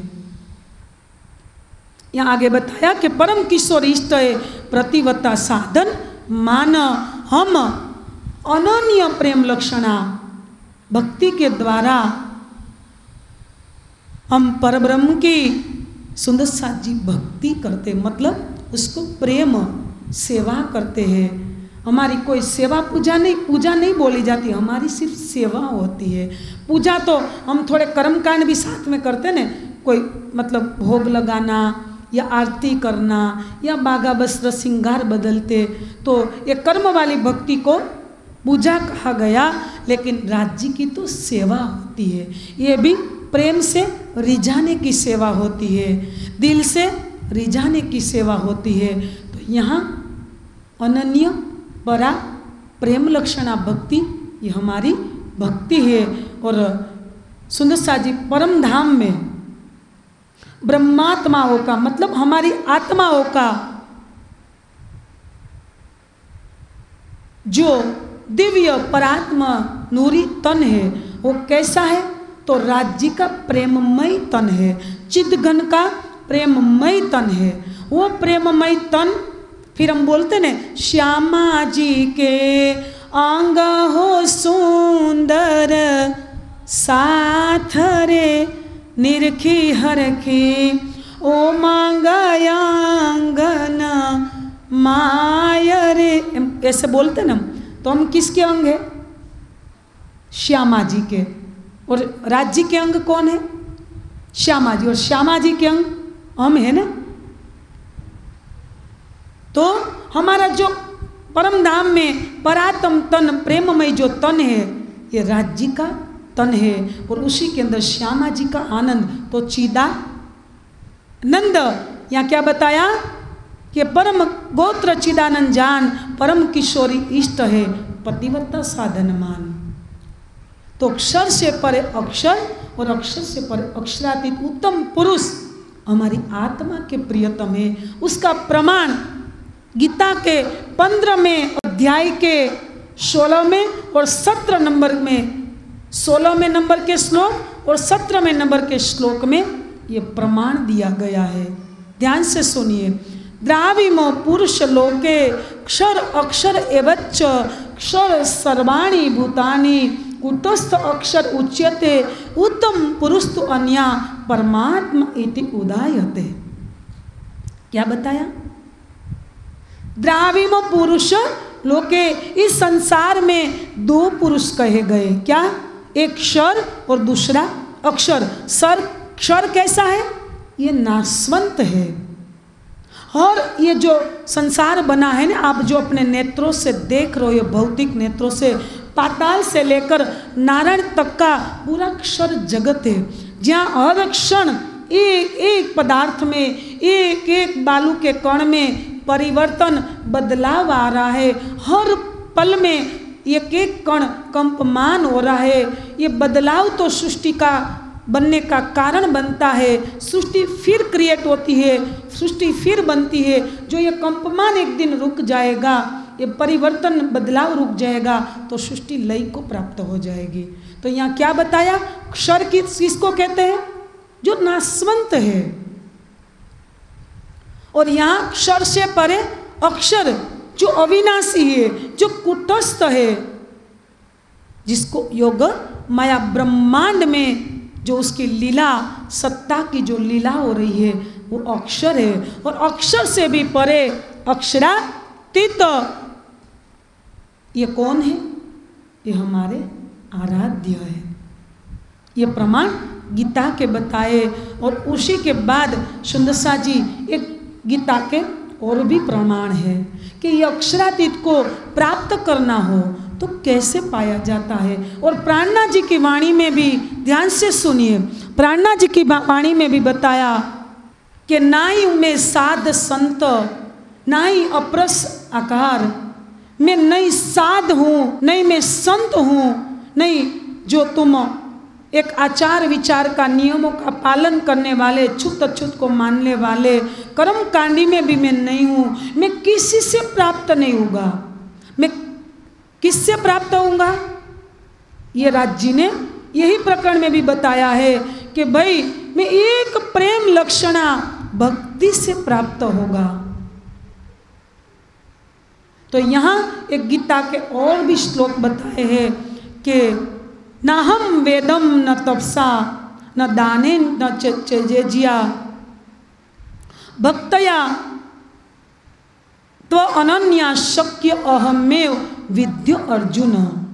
यहाँ आगे बताया कि परम किशोर इष्ट है प्रतिवता साधन मान हम अनन्य प्रेम लक्षणा। भक्ति के द्वारा हम परब्रह्म की सुंदर साथ जी भक्ति करते, मतलब उसको प्रेम सेवा करते हैं। हमारी कोई सेवा पूजा नहीं, पूजा नहीं बोली जाती, हमारी सिर्फ सेवा होती है। पूजा तो हम थोड़े कर्मकांड भी साथ में करते ना, कोई मतलब भोग लगाना या आरती करना या बागा वस्त्र श्रृंगार बदलते, तो ये कर्म वाली भक्ति को पूजा कहा गया। लेकिन राज्य की तो सेवा होती है, ये भी प्रेम से रिझाने की सेवा होती है, दिल से रिझाने की सेवा होती है। तो यहाँ अनन्य परा प्रेम लक्षणा भक्ति ये हमारी भक्ति है। और सुंदर सा जी परम धाम में ब्रह्मात्माओं का मतलब हमारी आत्माओं का जो दिव्य परात्मा नूरी तन है वो कैसा है? तो राज्य का प्रेममय तन है, चिद्घन का प्रेममय तन है। वो प्रेममय तन फिर हम बोलते ने श्यामा जी के अंग हो सुंदर साथ रे निरखी हरखी ओ मांगयांगन मायरे, ऐसे बोलते ना। तो हम किसके अंग है? श्यामा जी के। और राज्य के अंग कौन है? श्यामा जी। और श्यामा जी के अंग हम है ना। तो हमारा जो परम धाम में परात्म तन प्रेममय जो तन है ये राज्य का तन है, और उसी के अंदर श्यामा जी का आनंद तो चिदा नंद। यहाँ क्या बताया कि परम गोत्र चिदानंद जान परम किशोरी इष्ट है पतिव्रता साधन मान। तो अक्षर से परे अक्षर और अक्षर से परे अक्षरातीत उत्तम पुरुष हमारी आत्मा के प्रियतम है। उसका प्रमाण गीता के पंद्रहवें अध्याय के सोलहवें और सत्रह नंबर में सोलहवें नंबर के श्लोक और सत्रहवें नंबर के श्लोक में ये प्रमाण दिया गया है। ध्यान से सुनिए। द्राविमो पुरुष लोके क्षर अक्षर एवच्च क्षर सर्वाणि भूतानि कुटस्थ अक्षर उच्यते उत्तम पुरुष तो अन्या परमात्मा इति उदायते। क्या बताया? द्राविमो पुरुष लोके, इस संसार में दो पुरुष कहे गए। क्या? एक क्षर और दूसरा अक्षर। सर क्षर कैसा है? ये नाशवंत है। और ये जो संसार बना है ना, आप जो अपने नेत्रों से देख रहे हो, ये भौतिक नेत्रों से, पाताल से लेकर नारायण तक का पूरा अक्षर जगत है, जहाँ हर क्षण एक एक पदार्थ में, एक एक बालू के कण में परिवर्तन, बदलाव आ रहा है। हर पल में एक एक कण कंपमान हो रहा है। ये बदलाव तो सृष्टि का बनने का कारण बनता है। सृष्टि फिर क्रिएट होती है, सृष्टि फिर बनती है। जो ये कंपमान एक दिन रुक जाएगा, ये परिवर्तन बदलाव रुक जाएगा, तो सृष्टि लय को प्राप्त हो जाएगी। तो यहाँ क्या बताया, क्षर किसको कहते हैं, जो नाशवंत है। और यहाँ क्षर से परे अक्षर जो अविनाशी है, जो कुटस्थ है, जिसको योग माया ब्रह्मांड में जो उसकी लीला, सत्ता की जो लीला हो रही है, वो अक्षर है। और अक्षर से भी परे अक्षरातीत, ये कौन है, ये हमारे आराध्य है। ये प्रमाण गीता के बताए। और उसी के बाद सुंदरसा जी एक गीता के और भी प्रमाण है कि ये अक्षरातीत को प्राप्त करना हो तो कैसे पाया जाता है। और प्राणनाथ जी की वाणी में भी ध्यान से सुनिए, प्राणनाथ जी की वाणी में भी बताया कि ना ही मैं साध संत, ना ही अपरस आकार, मैं नहीं साध हूँ, नहीं मैं संत हूँ, नहीं जो तुम एक आचार विचार का, नियमों का पालन करने वाले, छुत अछूत को मानने वाले, कर्म कांडी में भी मैं नहीं हूँ। मैं किसी से प्राप्त नहीं होगा। मैं किससे प्राप्त होऊंगा, ये राज जी ने यही प्रकरण में भी बताया है कि भाई मैं एक प्रेम लक्षणा भक्ति से प्राप्त होगा। तो यहाँ एक गीता के और भी श्लोक बताए हैं कि न हम वेदम न तपसा न दाने न चेजिया भक्तया तो अनन्या शक्य अहमेव विद्य अर्जुन।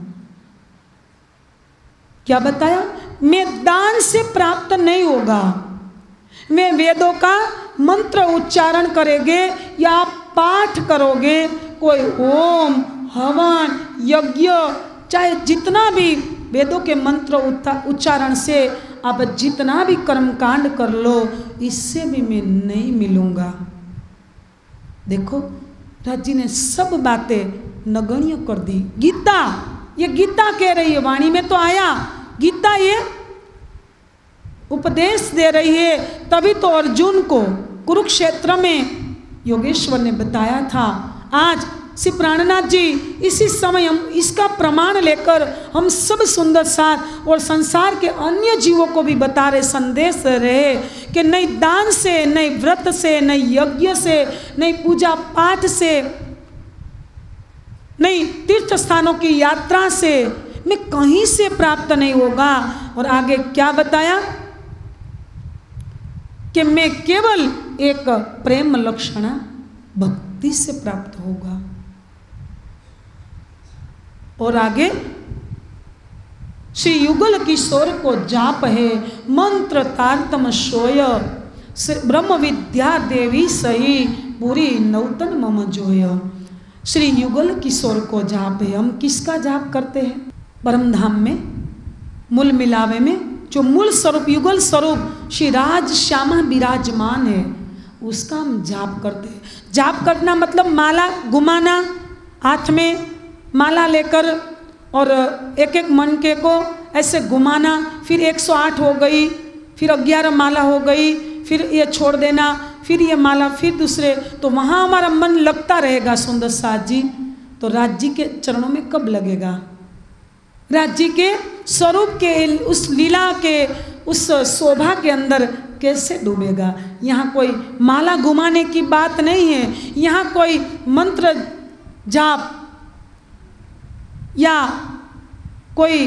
क्या बताया, मैं दान से प्राप्त नहीं होगा। मैं वेदों का मंत्र उच्चारण करेंगे या पाठ करोगे, कोई ओम हवन यज्ञ, चाहे जितना भी वेदों के मंत्र उच्चारण से आप जितना भी कर्मकांड कर लो, इससे भी मैं नहीं मिलूंगा। देखो राज जी ने सब बातें नगण्य कर दी। गीता, ये गीता कह रही है, वाणी में तो आया, गीता ये उपदेश दे रही है। तभी तो अर्जुन को कुरुक्षेत्र में योगेश्वर ने बताया था। आज श्री प्राणनाथ जी इसी समय हम इसका प्रमाण लेकर हम सब सुंदर साथ और संसार के अन्य जीवों को भी बता रहे, संदेश रहे कि नहीं दान से, नहीं व्रत से, नहीं यज्ञ से, नहीं पूजा पाठ से, नहीं तीर्थ स्थानों की यात्रा से, मैं कहीं से प्राप्त नहीं होगा। और आगे क्या बताया कि मैं केवल एक प्रेम लक्षणा भक्ति से प्राप्त होगा। और आगे श्री युगल किशोर को जाप है मंत्र तारतम सोय, ब्रह्म विद्या देवी सही पूरी नौतन मम जोय। श्री युगल किशोर को जाप है। हम किसका जाप करते हैं, परम धाम में मूल मिलावे में जो मूल स्वरूप युगल स्वरूप श्री राज श्यामा विराजमान है, उसका हम जाप करते हैं। जाप करना मतलब माला घुमाना, हाथ में माला लेकर और एक एक मनके को ऐसे घुमाना, फिर एक सौ आठ हो गई, फिर ग्यारह माला हो गई, फिर ये छोड़ देना, फिर ये माला, फिर दूसरे, तो वहाँ हमारा मन लगता रहेगा। सुंदर साथ जी तो राज जी के चरणों में कब लगेगा, राज जी के स्वरूप के, उस लीला के, उस शोभा के अंदर कैसे डूबेगा। यहाँ कोई माला घुमाने की बात नहीं है, यहाँ कोई मंत्र जाप या कोई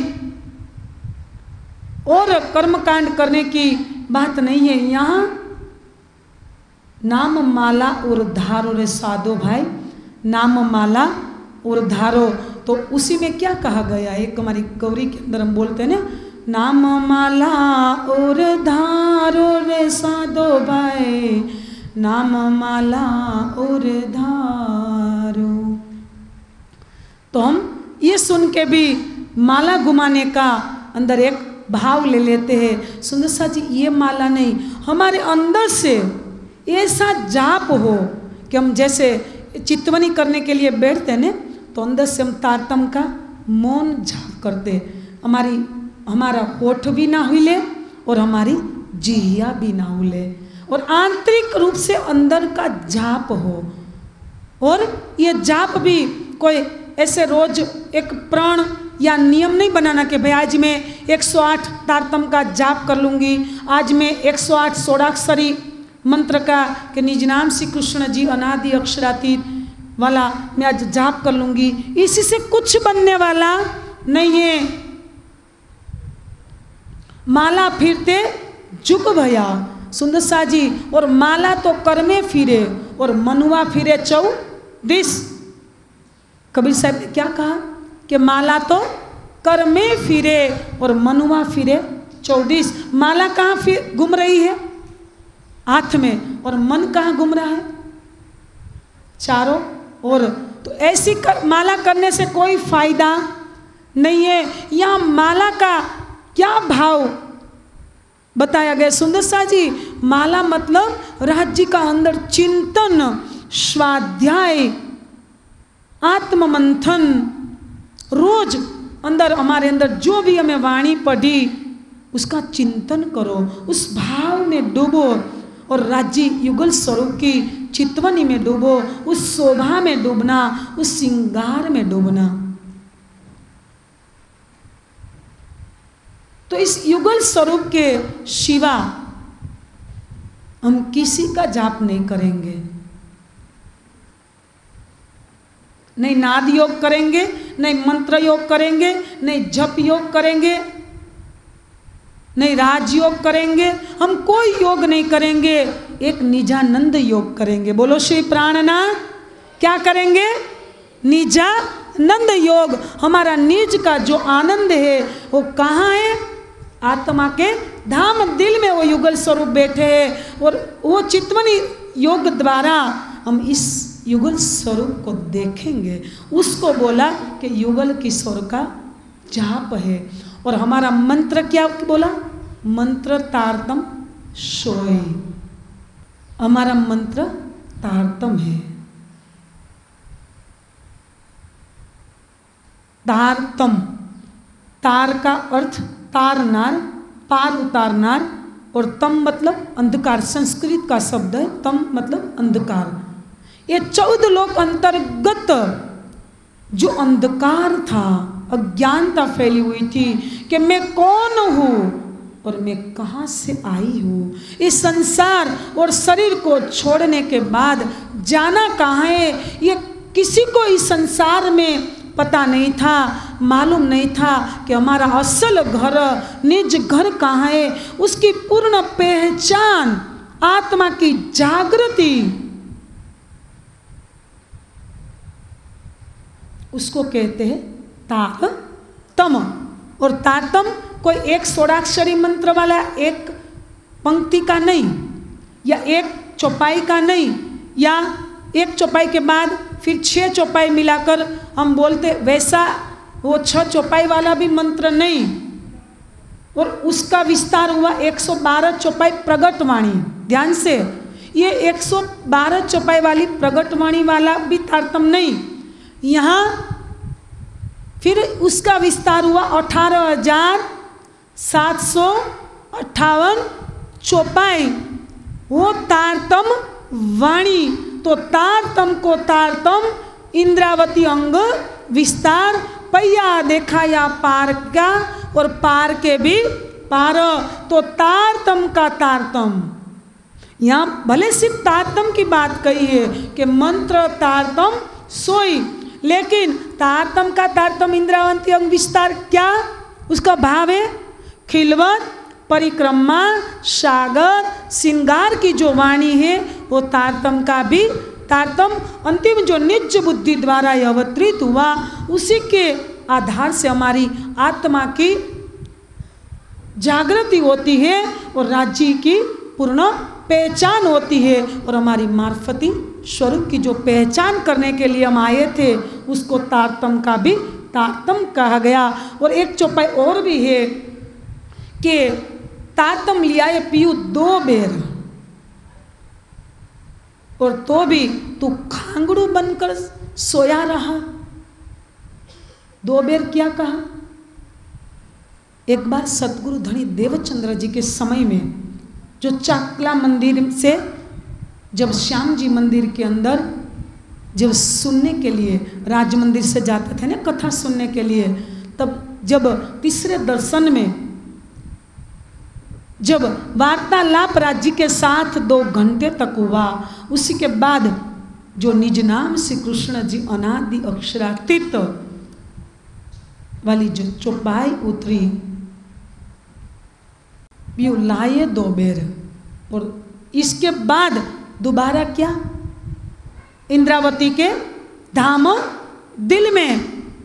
और कर्मकांड करने की बात नहीं है। यहाँ नाम माला और धारो रे साधो भाई, नाम माला और धारो। तो उसी में क्या कहा गया है, एक हमारी गौरी के अंदर हम बोलते हैं ना, नाम माला और धारो रे साधो भाई, नाम माला और धारो। तो हम ये सुन के भी माला घुमाने का अंदर एक भाव ले लेते हैं। सुंदर सा जी ये माला नहीं, हमारे अंदर से ऐसा जाप हो कि हम जैसे चितवनी करने के लिए बैठते हैं ना, तो अंदर से हम तारतम का मौन जाप करते, हमारी हमारा होठ भी ना हिले और हमारी जिह्वा भी ना हिले, और आंतरिक रूप से अंदर का जाप हो। और ये जाप भी कोई ऐसे रोज एक प्रण या नियम नहीं बनाना कि भाई आज मैं एक सौ आठ तारतम का जाप कर लूँगी, आज मैं एक सौ आठ सोडाक्षरी मंत्र का कि निज नाम श्री कृष्ण जी अनादि अक्षरातीत वाला मैं आज जाप कर लूँगी। इसी से कुछ बनने वाला नहीं है। माला फिरते जुग भया सुंदर सा जी, और माला तो कर्मे फिरे और मनुआ फिरे चौदिस। कबीर साहब ने क्या कहा कि माला तो कर्मे फिरे और मनुआ फिरे चौदिस। माला कहाँ फिर घूम रही है? हाथ में। और मन कहाँ घूम रहा है? चारों ओर। तो ऐसी कर, माला करने से कोई फायदा नहीं है। यहाँ माला का क्या भाव बताया गया सुंदर सा जी? माला मतलब राज्य का अंदर चिंतन, स्वाध्याय, आत्म मंथन, रोज अंदर हमारे अंदर जो भी हमें वाणी पढ़ी उसका चिंतन करो, उस भाव में डूबो और राज्य युगल स्वरूप की चितवनी में डूबो, उस शोभा में डूबना, उस श्रृंगार में डूबना। तो इस युगल स्वरूप के शिवा हम किसी का जाप नहीं करेंगे, नहीं नाद योग करेंगे, नहीं मंत्र योग करेंगे, नहीं जप योग करेंगे, नहीं राजयोग करेंगे, हम कोई योग नहीं करेंगे। एक निजानंद योग करेंगे। बोलो श्री प्राणनाथ। क्या करेंगे? निजानंद योग। हमारा निज का जो आनंद है वो कहाँ है? आत्मा के धाम दिल में वो युगल स्वरूप बैठे हैं, और वो चितवनी योग द्वारा हम इस युगल स्वरूप को देखेंगे। उसको बोला कि युगल किशोर का जाप है। और हमारा मंत्र क्या बोला? मंत्र तारतम सोई। हमारा मंत्र तारतम है। तारतम, तार का अर्थ तारनार, पार उतारनार, और तम मतलब अंधकार, संस्कृत का शब्द है। तम मतलब अंधकार। ये चौदह लोक अंतर्गत जो अंधकार था, अज्ञानता फैली हुई थी कि मैं कौन हूँ और मैं कहाँ से आई हूँ। इस संसार और शरीर को छोड़ने के बाद जाना कहाँ है, ये किसी को इस संसार में पता नहीं था, मालूम नहीं था कि हमारा असल घर, निज घर कहाँ है। उसकी पूर्ण पहचान, आत्मा की जागृति, उसको कहते हैं तारतम। और तारतम कोई एक सोडाक्षरी मंत्र वाला एक पंक्ति का नहीं, या एक चौपाई का नहीं, या एक चौपाई के बाद फिर छह चौपाई मिलाकर हम बोलते, वैसा वो छह चौपाई वाला भी मंत्र नहीं। और उसका विस्तार हुआ एक सौ बारह चौपाई प्रगट वाणी। ध्यान से, ये एक सौ बारह चौपाई वाली प्रगट वाणी वाला भी तारतम नहीं। यहाँ फिर उसका विस्तार हुआ अठारह हजार सात सौ अट्ठावन चौपाई, वो तारतम वाणी। तो तारतम को तारतम, इंद्रावती अंग विस्तार, पैया देखा या पार का, और पार के भी पार। तो तारतम का तारतम। यहाँ भले सिर्फ तारतम की बात कही है कि मंत्र तारतम सोई, लेकिन तारतम का तारतम, इंद्रावती अंग विस्तार, क्या उसका भाव है? खिलवत, परिक्रमा, सागर, श्रृंगार की जो वाणी है वो तारतम का भी तारतम। अंतिम जो निज बुद्धि द्वारा अवतरित हुआ, उसी के आधार से हमारी आत्मा की जागृति होती है और राज्य की पूर्ण पहचान होती है। और हमारी मार्फती स्वरूप की जो पहचान करने के लिए हम आए थे उसको तारतम का भी तारतम कहा गया। और एक चौपाई और भी है कि तारतम लिया है पीयू दो बेर और तो भी तू खांगड़ू बनकर सोया रहा। दो बेर क्या कहा? एक बार सतगुरु धनी देवचंद्र जी के समय में जो चाकला मंदिर से जब श्याम जी मंदिर के अंदर जब सुनने के लिए राज मंदिर से जाते थे ना कथा सुनने के लिए, तब जब तीसरे दर्शन में जब वार्तालाप राज्य के साथ दो घंटे तक हुआ, उसी के बाद जो निज नाम श्री कृष्ण जी अनादि अक्षरातीत वाली जो चौपाई उतरी, यू लाए दो बेर। और इसके बाद दोबारा क्या? इंद्रावती के धाम दिल में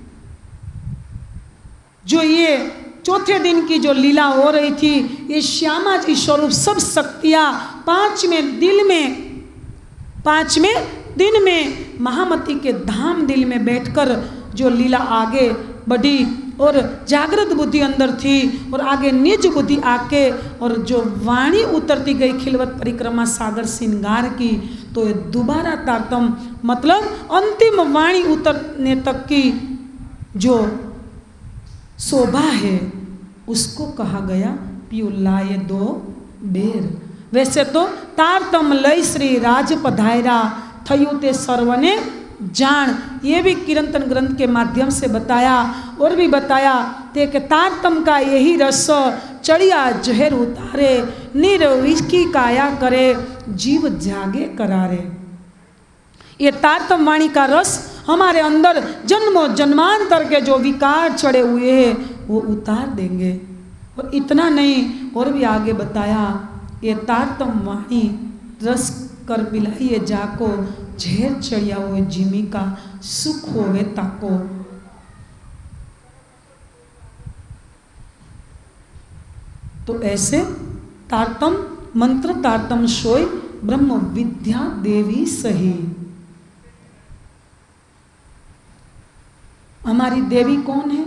जो ये चौथे दिन की जो लीला हो रही थी, ये श्यामा जी स्वरूप सब शक्तियाँ पांचवें दिल में पांचवें दिन में महामती के धाम दिल में बैठकर जो लीला आगे बढ़ी और जागृत बुद्धि अंदर थी और आगे निज बुद्धि आके और जो वाणी उतरती गई खिलवत परिक्रमा सागर श्रृंगार की, तो ये दोबारा तारतम मतलब अंतिम वाणी उतरने तक की जो शोभा है उसको कहा गया पियुलाए दो बेर। वैसे तो तारतम लय श्री राज पधायरा थयु ते सर्वने जान, ये भी कीर्तन ग्रंथ के माध्यम से बताया और भी बताया ते कि तारतम का यही रस चढ़िया जहर उतारे निर्विष्की काया करे जीव जागे करारे। ये तारतम वाणी का रस हमारे अंदर जन्मों जन्मांतर के जो विकार चढ़े हुए हैं वो उतार देंगे। और इतना नहीं, और भी आगे बताया ये तारतम वाणी रस कर पिलाइए जाको झेर चढ़िया हुए जिमी का सुख होवे ताको। तो ऐसे तारतम मंत्र तारतम सोई ब्रह्म विद्या देवी सही। हमारी देवी कौन है?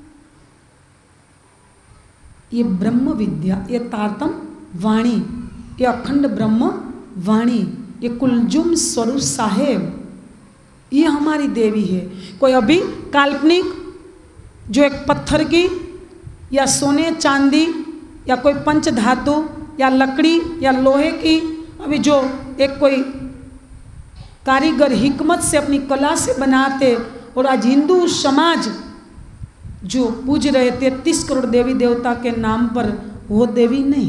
ये ब्रह्म विद्या, ये तारतम वाणी, ये अखंड ब्रह्म वाणी, ये कुलजुम स्वरूप साहेब, ये हमारी देवी है। कोई अभी काल्पनिक जो एक पत्थर की या सोने चांदी या कोई पंच धातु या लकड़ी या लोहे की अभी जो एक कोई कारीगर हिकमत से अपनी कला से बनाते, और आज हिंदू समाज जो पूज रहे थे तीस करोड़ देवी देवता के नाम पर, वो देवी नहीं।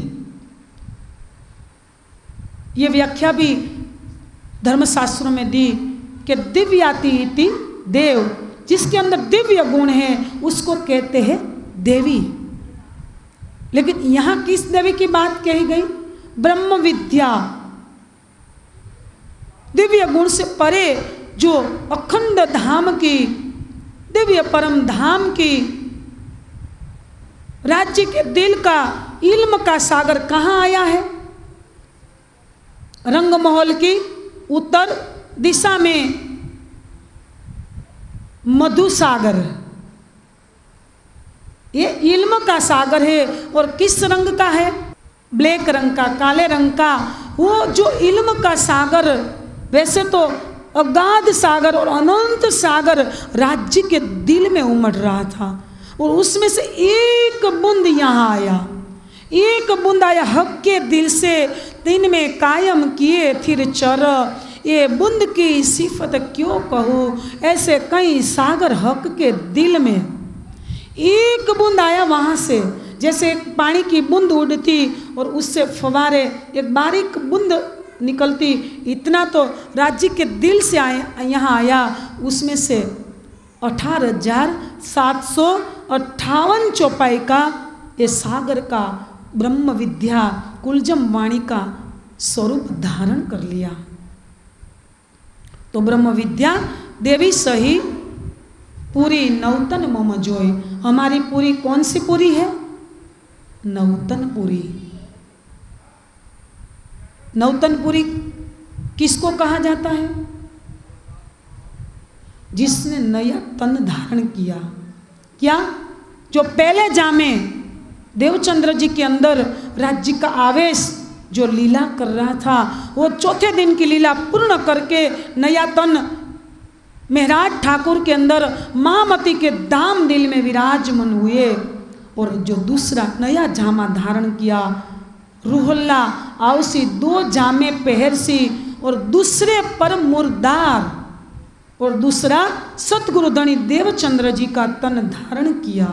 ये व्याख्या भी धर्मशास्त्रों में दी कि दिव्याति इति देव, जिसके अंदर दिव्य गुण है उसको कहते हैं देवी। लेकिन यहाँ किस देवी की बात कही गई? ब्रह्म विद्या, दिव्य गुण से परे जो अखंड धाम की, दिव्य परम धाम की, राज्य के दिल का इल्म का सागर कहाँ आया है? रंगमहल की उत्तर दिशा में मधु सागर, ये इल्म का सागर है। और किस रंग का है? ब्लैक रंग का, काले रंग का। वो जो इल्म का सागर, वैसे तो अगाध सागर और अनंत सागर राज्य के दिल में उमड़ रहा था, और उसमें से एक बूंद यहाँ आया, एक बूंद आया हक के दिल से, दिन में कायम किए फिर चर। ये बूंद की सिफत क्यों कहूँ, ऐसे कई सागर हक के दिल में। एक बूंद आया वहाँ से, जैसे एक पानी की बूंद उड़ती और उससे फवारे एक बारीक बूंद निकलती, इतना तो राज्य के दिल से आया, यहाँ आया। उसमें से अठारह हजार सात सौ अट्ठावन चौपाई का ये सागर का ब्रह्म विद्या कुलजम वाणी का स्वरूप धारण कर लिया। तो ब्रह्म विद्या देवी सही पूरी नौतन मम जोई। हमारी पूरी कौन सी पूरी है? नौतन पूरी। नौतनपुरी किसको कहा जाता है? जिसने नया तन धारण किया। क्या? जो पहले जामे देवचंद्र जी के अंदर राज्य का आवेश जो लीला कर रहा था, वो चौथे दिन की लीला पूर्ण करके नया तन मेहराज ठाकुर के अंदर महामती के दाम दिल में विराजमान हुए। और जो दूसरा नया जामा धारण किया, रूहल्ला आवसी दो जामे पहरसी, और दूसरे पर मुर्दार और दूसरा सतगुरु धनी देवचंद्र जी का तन धारण किया।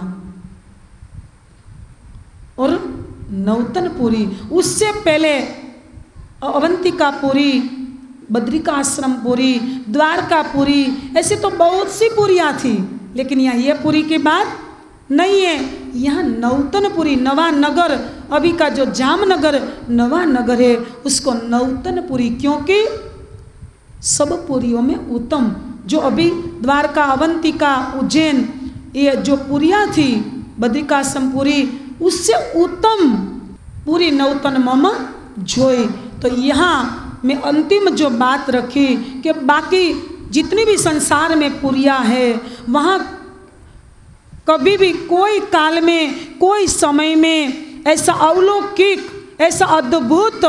और नौतनपुरी, उससे पहले अवंतिकापुरी, बद्रिकाश्रमपुरी, द्वारकापुरी, ऐसे तो बहुत सी पुरियाँ थी, लेकिन यहाँ ये पुरी की बात नहीं है। यहाँ नौतनपुरी, नवा नगर, अभी का जो जामनगर नवा नगर है उसको नौतनपुरी, क्योंकि सब पुरियों में उत्तम, जो अभी द्वारका, अवंतिका, उज्जैन, ये जो पुरियाँ थी बद्रिकाश्रमपुरी, उससे उत्तम पूरी नौतन मम जोई। तो यहाँ मैं अंतिम जो बात रखी कि बाकी जितनी भी संसार में पुरिया है, वहाँ कभी भी कोई काल में, कोई समय में ऐसा अलौकिक, ऐसा अद्भुत,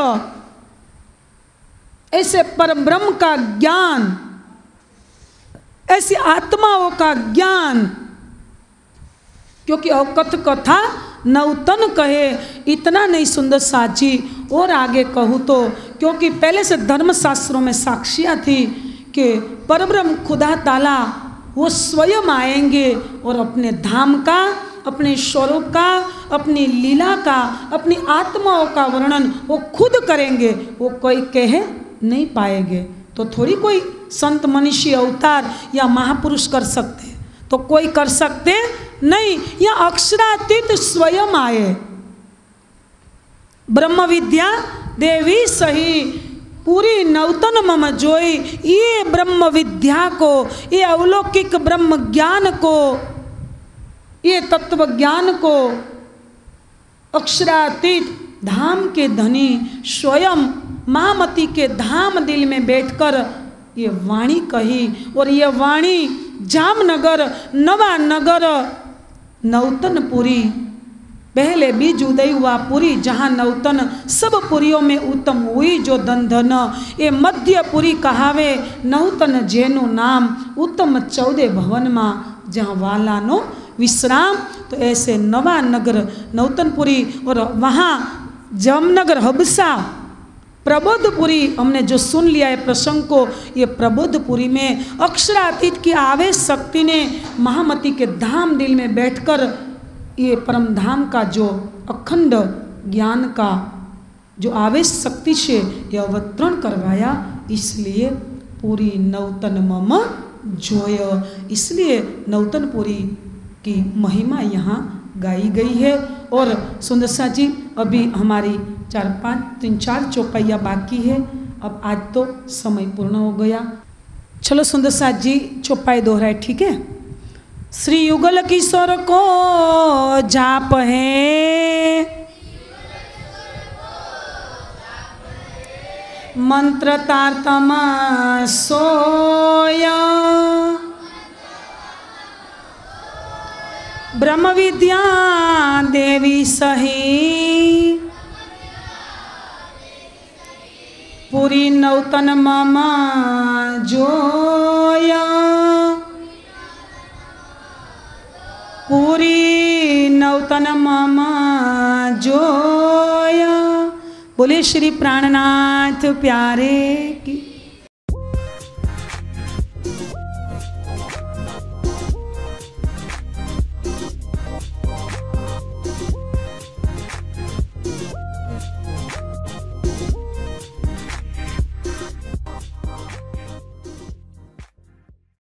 ऐसे परब्रह्म का ज्ञान, ऐसी आत्माओं का ज्ञान, क्योंकि अवकथ कथा नौतन कहे, इतना नहीं सुंदर साची। और आगे कहूँ तो, क्योंकि पहले से धर्मशास्त्रों में साक्षियाँ थी कि परब्रह्म खुदा ताला वो स्वयं आएंगे और अपने धाम का, अपने स्वरूप का, अपनी लीला का, अपनी आत्माओं का वर्णन वो खुद करेंगे, वो कोई कह नहीं पाएंगे। तो थोड़ी कोई संत मनीषी अवतार या महापुरुष कर सकते, तो कोई कर सकते नहीं। या अक्षरातीत स्वयं आए, ब्रह्म विद्या देवी सही, पूरी नौतन मम जोई, ये ब्रह्म विद्या को, ये अलौकिक ब्रह्म ज्ञान को, ये तत्व ज्ञान को अक्षरातीत धाम के धनी स्वयं महामती के धाम दिल में बैठकर ये वाणी कही। और ये वाणी जामनगर, नवा नगर, नौतनपुरी, पहले बीज उदय हुआ पुरी, जहाँ नौतन सब पुरियों में उत्तम हुई जो दंधन, ये मध्यपुरी कहावे नौतन जेनु नाम, उत्तम चौदह भवन माँ जहाँ वालानो विश्राम। तो ऐसे नवा नगर नौतनपुरी, और वहाँ जामनगर हबसा प्रबोधपुरी, हमने जो सुन लिया है प्रसंग को, ये प्रबोधपुरी में अक्षरातीत की आवेश शक्ति ने महामती के धाम दिल में बैठकर ये परम धाम का जो अखंड ज्ञान का जो आवेश शक्ति से यह अवतरण करवाया। इसलिए पूरी नौतन मम जोय, इसलिए नौतनपुरी की महिमा यहाँ गाई गई है। और सुंदरसा जी, अभी हमारी चार पाँच तीन चार चौपाइयाँ बाकी है, अब आज तो समय पूर्ण हो गया। चलो सुंदरसा जी चौपाई दोहराए, ठीक है। श्री युगल किशोर को जाप है, मंत्र तारतमा सोया, ब्रह्म विद्या देवी सही, पूरी नौतन मम जोया, पूरी नौतन मम जोया। बोले श्री प्राणनाथ प्यारे की।